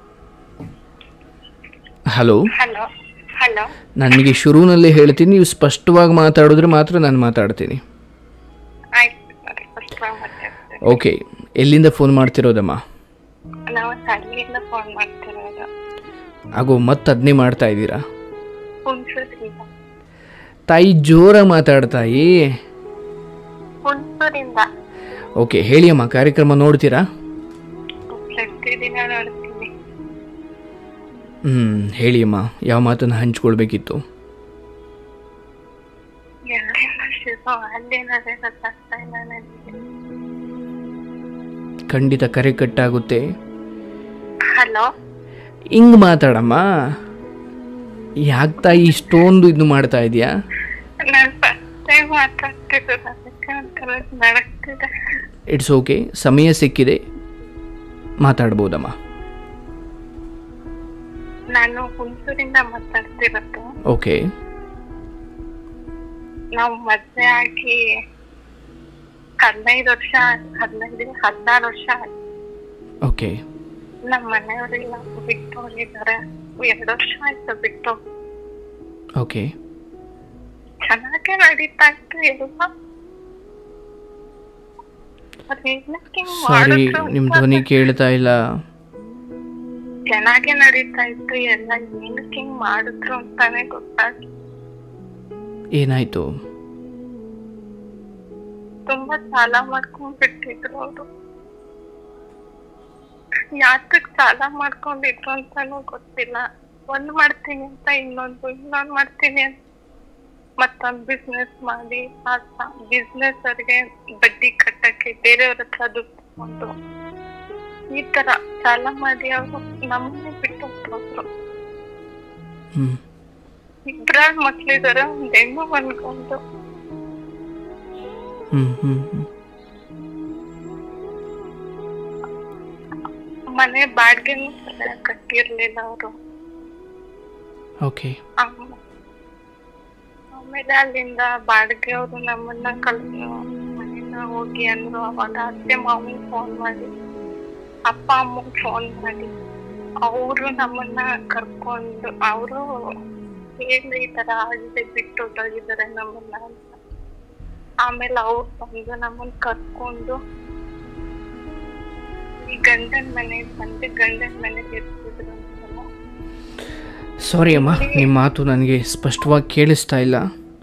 Hello, hello, hello. ನನಗೆ ಶುರುವಿನಲ್ಲೇ ಹೇಳ್ತೀನಿ, ನೀವು ಸ್ಪಷ್ಟವಾಗಿ ಮಾತಾಡಿದ್ರೆ ಮಾತ್ರ ನಾನು ಮಾತಾಡ್ತೀನಿ. ಆಯ್ತು, ಸರಿ, ಸ್ಪಷ್ಟವಾಗಿ ಮಾತಾಡ್ತೇನೆ. ಓಕೆ, ಎಲ್ಲಿಂದ ಫೋನ್ ಮಾಡ್ತಿರೋದಮ್ಮ? ನಾವು ಹಳ್ಳಿಯಿಂದ ಫೋನ್ ಮಾಡ್ತಿರೋದು. ಆಗೋ ಮತ್ತೆ ಅದನ್ನೇ ಮಾಡ್ತಾ ಇದ್ದೀರಾ? ಹುಣಸೂರಿಂದ. ತಾಯಿ ಜೋರಾಗಿ ಮಾತಾಡ್ತಾಯಿ. ಹುಣಸೂರಿಂದ. ಓಕೆ, ಹೇಳಿ ಅಮ್ಮ, ಕಾರ್ಯಕ್ರಮ ನೋಡ್ತೀರಾ? ಪ್ರತಿದಿನ ನೋಡ್ತೀನಿ. ಹ್ಞೂ, ಹೇಳಿ ಅಮ್ಮ, ಯಾವ ಮಾತನ್ನು ಹಂಚ್ಕೊಳ್ಬೇಕಿತ್ತು? ಎಲ್ಲಿಂದ ಶುರು ಅಲ್ಲೇನಾದ್ರೆ ಗೊತ್ತಾಗ್ತಾ ಇಲ್ಲ ನನಗೆ. ಖಂಡಿತ ಕರೆ ಕಟ್ಟಾಗುತ್ತೆ. ಹಲೋ, ಹಿಂಗೆ ಮಾತಾಡಮ್ಮ. ಯಾಕೆ ತಾಯಿ ಇಷ್ಟೊಂದು ಇದು ಮಾಡ್ತಾ ಇದೆಯಾ? ನಾನು ಫಸ್ಟ್ ಟೈಮ್ ಮಾತಾಡ್ತಿರೋದು, ಅದಕ್ಕೆ ಒಂಥರ ನಡಕ್ತಿದೆ. ಇಟ್ಸ್ ಓಕೆ, ಸಮಯ ಸಿಕ್ಕಿದೆ, ಮಾತಾಡ್ಬೋದಮ್ಮ. ನಾನು ಹುಣಸೂರಿಂದ ಮಾತಾಡ್ತಿರೋದು. ಓಕೆ. ನಾವು ಮದ್ವೆ ಆಗಿ ಹದಿನೈದು ವರ್ಷ ಹದಿನೈದು ಹದಿನಾರು ವರ್ಷ ಆಯ್ತು. ಓಕೆ. ನಮ್ಮ ಮನೆಯವರೆಲ್ಲ ಬಿಟ್ಟು ಹೋಗಿದ್ದಾರೆ. ಎರಡು ವರ್ಷ ಆಯ್ತು ಬಿಟ್ಟು. ಓಕೆ. ಚೆನ್ನಾಗೆ ನಡೀತಾ ಇತ್ತು ಎಲ್ಲ. ಸಾರಿ, ನಿಮ್ಮ ಧ್ವನಿ ಕೇಳ್ತಾ ಇಲ್ಲ. ಚೆನ್ನಾಗೆ ನಡೀತಾ ಇತ್ತು ಎಲ್ಲ, ಏನಕ್ಕೆ ಹಿಂಗ್ ಮಾಡಿದ್ರು ಅಂತಾನೆ ಗೊತ್ತಾಗಿ. ಏನಾಯ್ತು? ತುಂಬಾ ಸಾಲ ಮಾಡ್ಕೊಂಡ್ ಬಿಟ್ಟಿದ್ರು ಅವರು. ಯಾತಕ್ ಸಾಲ ಮಾಡ್ಕೊಂಡಿದ್ರು ಅಂತಾನು ಗೊತ್ತಿಲ್ಲ. ಒಂದ್ ಮಾಡ್ತೀನಿ ಅಂತ ಇನ್ನೊಂದು, ಇನ್ನೊಂದ್ ಮಾಡ್ತೀನಿ ಅಂತ ಮತ್ತೊಂದ್ ಬಿಸ್ನೆಸ್ ಮಾಡಿ ಆ ಬಿಸ್ನೆಸ್ ಅವ್ರಿಗೆ ಬಡ್ಡಿ ಕಟ್ಟಕ್ಕೆ ಬೇರೆಯವ್ರ ಹತ್ರ ದುಡ್ಡು ತಗೊಂಡು ಈ ತರ ಸಾಲ ಮಾಡಿ ಅವರು ನಮ್ಮನ್ನೇ ಬಿಟ್ಟು ಹೋದ್ರು. ಇಬ್ರಾಳ್ ಮಕ್ಳಿದಾರೆ, ಒಂದ್ ಹೆಣ್ಣು ಅನ್ಕೊಂಡು. ಮನೆ ಬಾಡ್ಗೆನೂ ಸರಿಯಾಗಿ ಕಟ್ಟಿರ್ಲಿಲ್ಲ ಅವರು. ಆಮೇಲೆ ಅಲ್ಲಿಂದ ಬಾಡಿಗೆ ಅವರು ನಮ್ಮನ್ನ ಕಳ್ಸಿ ಮನೆಯಿಂದ ಹೋಗಿ ಅಂದ್ರು. ಅವಾಗ ಅತ್ತೆ ಮಾವನ್ ಫೋನ್ ಮಾಡಿ, ಅಪ್ಪ ಅಮ್ಮಗ್ ಫೋನ್ ಮಾಡಿ ಅವರು ನಮ್ಮನ್ನ ಕರ್ಕೊಂಡು ಅವರು ಹೇಳಿ ಈ ತರ ಆಗಿದೆ ಬಿಟ್ಟು ಹೊಟ್ಟೋಗಿದ್ದಾರೆ ನಮ್ಮನ್ನ ಅಂತ. ಆಮೇಲೆ ಅವ್ರು ಬಂದು ನಮ್ಮನ್ನ ಕರ್ಕೊಂಡು ಈ ಗಂಡನ ಮನೆಗೆ ಬಂದು ಗಂಡನ ಮನೆಗೆ ಇರ್ತಿದ್ರು ಅಂತಲ್ಲ. ಸಾರಿ ಅಮ್ಮ, ನಿಮ್ಮ ಮಾತು ನನಗೆ ಸ್ಪಷ್ಟವಾಗಿ ಕೇಳಿಸ್ತಾ ಇಲ್ಲ,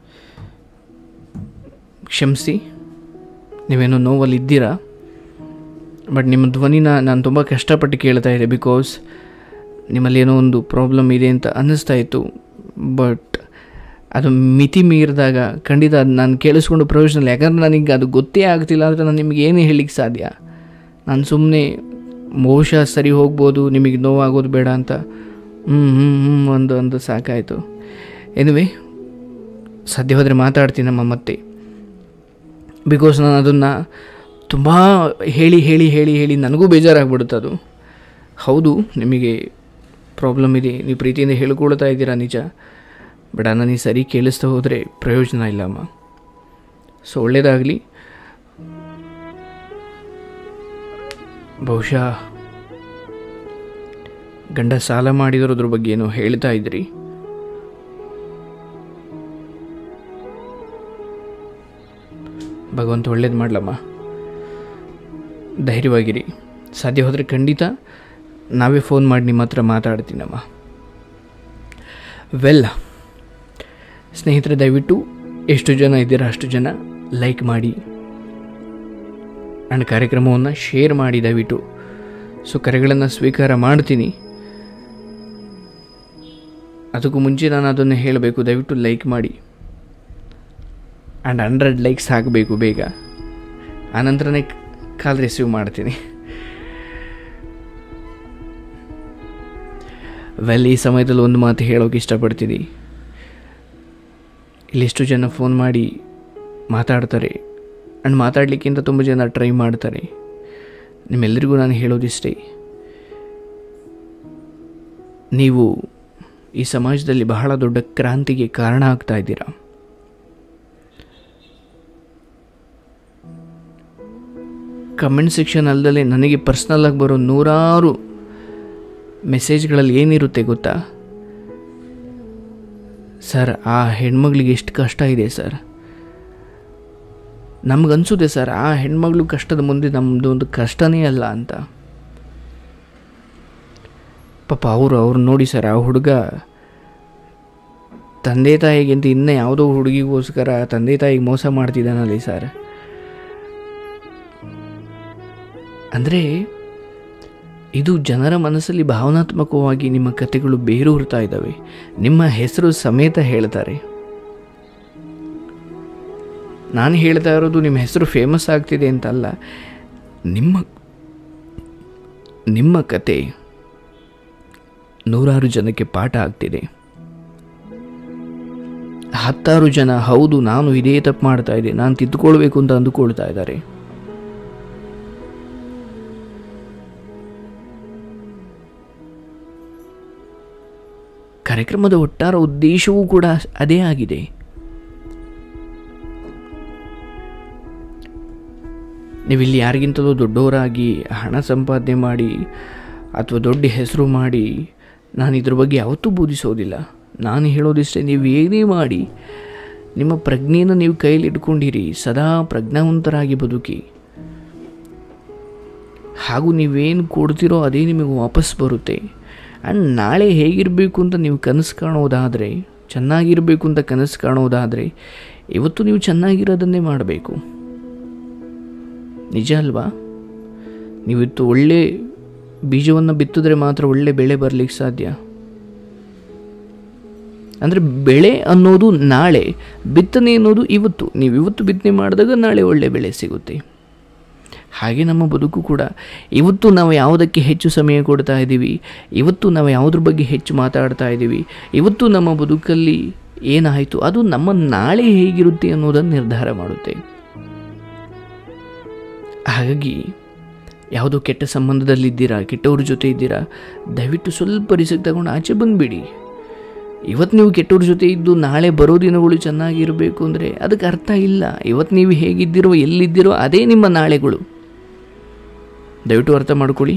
ಕ್ಷಮಿಸಿ. ನೀವೇನೋ ನೋವಲ್ಲಿ ಇದ್ದೀರಾ, ಬಟ್ ನಿಮ್ಮ ಧ್ವನಿನ ನಾನು ತುಂಬ ಕಷ್ಟಪಟ್ಟು ಕೇಳ್ತಾ ಇದ್ದೆ. ಬಿಕಾಸ್ ನಿಮ್ಮಲ್ಲಿ ಏನೋ ಒಂದು ಪ್ರಾಬ್ಲಮ್ ಇದೆ ಅಂತ ಅನ್ನಿಸ್ತಾ ಇತ್ತು. ಬಟ್ ಅದು ಮಿತಿ ಮೀರಿದಾಗ ಖಂಡಿತ ಅದು ನಾನು ಕೇಳಿಸ್ಕೊಂಡು ಪ್ರಯೋಜನ ಇಲ್ಲ. ಯಾಕಂದರೆ ನನಗೆ ಅದು ಗೊತ್ತೇ ಆಗ್ತಿಲ್ಲ ಅಂದರೆ ನಾನು ನಿಮಗೆ ಏನೇ ಹೇಳಲಿಕ್ಕೆ ಸಾಧ್ಯ. ನಾನು ಸುಮ್ಮನೆ ಬಹುಶಃ ಸರಿ ಹೋಗ್ಬೋದು, ನಿಮಗೆ ನೋವಾಗೋದು ಬೇಡ ಅಂತ ಹ್ಞೂ ಹ್ಞೂ ಹ್ಞೂ ಒಂದು ಒಂದು ಸಾಕಾಯಿತು. ಎನಿವೆ, ಸಾಧ್ಯವಾದರೆ ಮಾತಾಡ್ತೀನಮ್ಮ ಮತ್ತೆ. ಬಿಕಾಸ್ ನಾನು ಅದನ್ನು ತುಂಬ ಹೇಳಿ ಹೇಳಿ ಹೇಳಿ ಹೇಳಿ ನನಗೂ ಬೇಜಾರಾಗ್ಬಿಡುತ್ತೆ ಅದು. ಹೌದು, ನಿಮಗೆ ಪ್ರಾಬ್ಲಮ್ ಇದೆ, ನೀವು ಪ್ರೀತಿಯಿಂದ ಹೇಳ್ಕೊಳ್ತಾ ಇದ್ದೀರಾ ನಿಜ. ಬಟ್ ನನಗೆ ಸರಿ ಕೇಳಿಸ್ತಾ ಹೋದರೆ ಪ್ರಯೋಜನ ಇಲ್ಲಮ್ಮ. ಸೊ ಒಳ್ಳೆಯದಾಗಲಿ. ಬಹುಶಃ ಗಂಡ ಸಾಲ ಮಾಡಿರೋದ್ರ ಬಗ್ಗೆ ಏನೋ ಹೇಳ್ತಾ ಇದ್ರಿ. ಭಗವಂತ ಒಳ್ಳೇದು ಮಾಡಲಮ್ಮ, ಧೈರ್ಯವಾಗಿರಿ. ಸಾಧ್ಯ ಹೋದರೆ ಖಂಡಿತ ನಾವೇ ಫೋನ್ ಮಾಡಿ ನಿಮ್ಮ ಹತ್ರ ಮಾತಾಡ್ತೀನಮ್ಮ. ವೆಲ್ ಸ್ನೇಹಿತರೆ, ದಯವಿಟ್ಟು ಎಷ್ಟು ಜನ ಇದ್ದೀರಾ ಅಷ್ಟು ಜನ ಲೈಕ್ ಮಾಡಿ ಆ್ಯಂಡ್ ಕಾರ್ಯಕ್ರಮವನ್ನು ಶೇರ್ ಮಾಡಿ ದಯವಿಟ್ಟು. ಸೊ ಕರೆಗಳನ್ನು ಸ್ವೀಕಾರ ಮಾಡ್ತೀನಿ. ಅದಕ್ಕೂ ಮುಂಚೆ ನಾನು ಅದನ್ನು ಹೇಳಬೇಕು, ದಯವಿಟ್ಟು ಲೈಕ್ ಮಾಡಿ ಆ್ಯಂಡ್ ಹಂಡ್ರೆಡ್ ಲೈಕ್ಸ್ ಆಗಬೇಕು ಬೇಗ. ಆನಂತರನೇ ಕಾಲ್ ರಿಸೀವ್ ಮಾಡ್ತೀನಿ. ವೆಲ್, ಈ ಸಮಯದಲ್ಲಿ ಒಂದು ಮಾತು ಹೇಳೋಕೆ ಇಷ್ಟಪಡ್ತೀನಿ. ಇಲ್ಲಿಷ್ಟು ಜನ ಫೋನ್ ಮಾಡಿ ಮಾತಾಡ್ತಾರೆ ಆ್ಯಂಡ್ ಮಾತಾಡಲಿಕ್ಕಿಂತ ತುಂಬ ಜನ ಟ್ರೈ ಮಾಡ್ತಾರೆ. ನಿಮ್ಮೆಲ್ಲರಿಗೂ ನಾನು ಹೇಳೋದಿಷ್ಟೇ, ನೀವು ಈ ಸಮಾಜದಲ್ಲಿ ಬಹಳ ದೊಡ್ಡ ಕ್ರಾಂತಿಗೆ ಕಾರಣ ಆಗ್ತಾ ಇದ್ದೀರಾ. ಕಮೆಂಟ್ ಸೆಕ್ಷನ್ ಅಲ್ಲದೆ ನನಗೆ ಪರ್ಸ್ನಲ್ಲಾಗಿ ಬರೋ ನೂರಾರು ಮೆಸೇಜ್ಗಳಲ್ಲಿ ಏನಿರುತ್ತೆ ಗೊತ್ತಾ? ಸರ್, ಆ ಹೆಣ್ಮಗಳಿಗೆ ಎಷ್ಟು ಕಷ್ಟ ಇದೆ ಸರ್. ನಮಗನ್ಸುತ್ತೆ ಸರ್, ಆ ಹೆಣ್ಮಗಳು ಕಷ್ಟದ ಮುಂದೆ ನಮ್ಮದು ಒಂದು ಕಷ್ಟನೇ ಅಲ್ಲ ಅಂತ. ಪಾಪ ಅವರು ಅವ್ರು ನೋಡಿ ಸರ್, ಆ ಹುಡುಗ ತಂದೆ ತಾಯಿಗಿಂತ ಇನ್ನೂ ಯಾವುದೋ ಹುಡುಗಿಗೋಸ್ಕರ ತಂದೆ ತಾಯಿಗೆ ಮೋಸ ಮಾಡ್ತಿದ್ದಾನಲ್ಲಿ ಸರ್. ಅಂದರೆ ಇದು ಜನರ ಮನಸ್ಸಲ್ಲಿ ಭಾವನಾತ್ಮಕವಾಗಿ ನಿಮ್ಮ ಕಥೆಗಳು ಬೇರೂರ್ತಾ ಇದ್ದಾವೆ. ನಿಮ್ಮ ಹೆಸರು ಸಮೇತ ಹೇಳ್ತಾರೆ. ನಾನು ಹೇಳ್ತಾ ಇರೋದು ನಿಮ್ಮ ಹೆಸರು ಫೇಮಸ್ ಆಗ್ತಿದೆ ಅಂತಲ್ಲ, ನಿಮ್ಮ ನಿಮ್ಮ ಕತೆ ನೂರಾರು ಜನಕ್ಕೆ ಪಾಠ ಆಗ್ತಿದೆ. ಹತ್ತಾರು ಜನ ಹೌದು ನಾನು ಇದೇ ತಪ್ಪು ಮಾಡ್ತಾ ಇದ್ದೆ, ನಾನು ತಿದ್ದುಕೊಳ್ಬೇಕು ಅಂತ ಅಂದುಕೊಳ್ತಾ ಇದ್ದಾರೆ. ಕಾರ್ಯಕ್ರಮದ ಒಟ್ಟಾರೆ ಉದ್ದೇಶವೂ ಕೂಡ ಅದೇ ಆಗಿದೆ. ನೀವಿಲ್ಲಿ ಯಾರಿಗಿಂತಲೂ ದೊಡ್ಡವರಾಗಿ ಹಣ ಸಂಪಾದನೆ ಮಾಡಿ ಅಥವಾ ದೊಡ್ಡ ಹೆಸರು ಮಾಡಿ ನಾನು ಇದ್ರ ಬಗ್ಗೆ ಯಾವತ್ತೂ ಬೋಧಿಸೋದಿಲ್ಲ. ನಾನು ಹೇಳೋದಿಷ್ಟೇ, ನೀವು ಏನೇ ಮಾಡಿ ನಿಮ್ಮ ಪ್ರಜ್ಞೆಯನ್ನು ನೀವು ಕೈಯಲ್ಲಿ ಇಟ್ಕೊಂಡಿರಿ, ಸದಾ ಪ್ರಜ್ಞಾವಂತರಾಗಿ ಬದುಕಿ. ಹಾಗೂ ನೀವೇನು ಕೊಡ್ತೀರೋ ಅದೇ ನಿಮಗೆ ವಾಪಸ್ ಬರುತ್ತೆ. ಆ್ಯಂಡ್ ನಾಳೆ ಹೇಗಿರಬೇಕು ಅಂತ ನೀವು ಕನಸು ಕಾಣೋದಾದರೆ, ಚೆನ್ನಾಗಿರಬೇಕು ಅಂತ ಕನಸು ಕಾಣೋದಾದರೆ ಇವತ್ತು ನೀವು ಚೆನ್ನಾಗಿರೋದನ್ನೇ ಮಾಡಬೇಕು. ನಿಜ ಅಲ್ವಾ? ನೀವಿತ್ತು ಒಳ್ಳೆ ಬೀಜವನ್ನು ಬಿತ್ತಿದ್ರೆ ಮಾತ್ರ ಒಳ್ಳೆ ಬೆಳೆ ಬರಲಿಕ್ಕೆ ಸಾಧ್ಯ. ಅಂದರೆ ಬೆಳೆ ಅನ್ನೋದು ನಾಳೆ, ಬಿತ್ತನೆ ಅನ್ನೋದು ಇವತ್ತು. ನೀವು ಇವತ್ತು ಬಿತ್ತನೆ ಮಾಡಿದಾಗ ನಾಳೆ ಒಳ್ಳೆ ಬೆಳೆ ಸಿಗುತ್ತೆ. ಹಾಗೆ ನಮ್ಮ ಬದುಕು ಕೂಡ, ಇವತ್ತು ನಾವು ಯಾವುದಕ್ಕೆ ಹೆಚ್ಚು ಸಮಯ ಕೊಡ್ತಾ ಇದ್ದೀವಿ, ಇವತ್ತು ನಾವು ಯಾವುದ್ರ ಬಗ್ಗೆ ಹೆಚ್ಚು ಮಾತಾಡ್ತಾ ಇದ್ದೀವಿ, ಇವತ್ತು ನಮ್ಮ ಬದುಕಲ್ಲಿ ಏನಾಯಿತು ಅದು ನಮ್ಮ ನಾಳೆ ಹೇಗಿರುತ್ತೆ ಅನ್ನೋದನ್ನು ನಿರ್ಧಾರ ಮಾಡುತ್ತೆ. ಹಾಗಾಗಿ ಯಾವುದೋ ಕೆಟ್ಟ ಸಂಬಂಧದಲ್ಲಿದ್ದೀರಾ, ಕೆಟ್ಟವ್ರ ಜೊತೆ ಇದ್ದೀರಾ, ದಯವಿಟ್ಟು ಸ್ವಲ್ಪ ರಿಸ್ಕ್ ತಗೊಂಡು ಆಚೆ ಬಂದುಬಿಡಿ. ಇವತ್ತು ನೀವು ಕೆಟ್ಟವ್ರ ಜೊತೆ ಇದ್ದು ನಾಳೆ ಬರೋ ದಿನಗಳು ಚೆನ್ನಾಗಿರಬೇಕು ಅಂದರೆ ಅದಕ್ಕೆ ಅರ್ಥ ಇಲ್ಲ. ಇವತ್ತು ನೀವು ಹೇಗಿದ್ದೀರೋ ಎಲ್ಲಿದ್ದೀರೋ ಅದೇ ನಿಮ್ಮ ನಾಳೆಗಳು. ದಯವಿಟ್ಟು ಅರ್ಥ ಮಾಡ್ಕೊಳ್ಳಿ.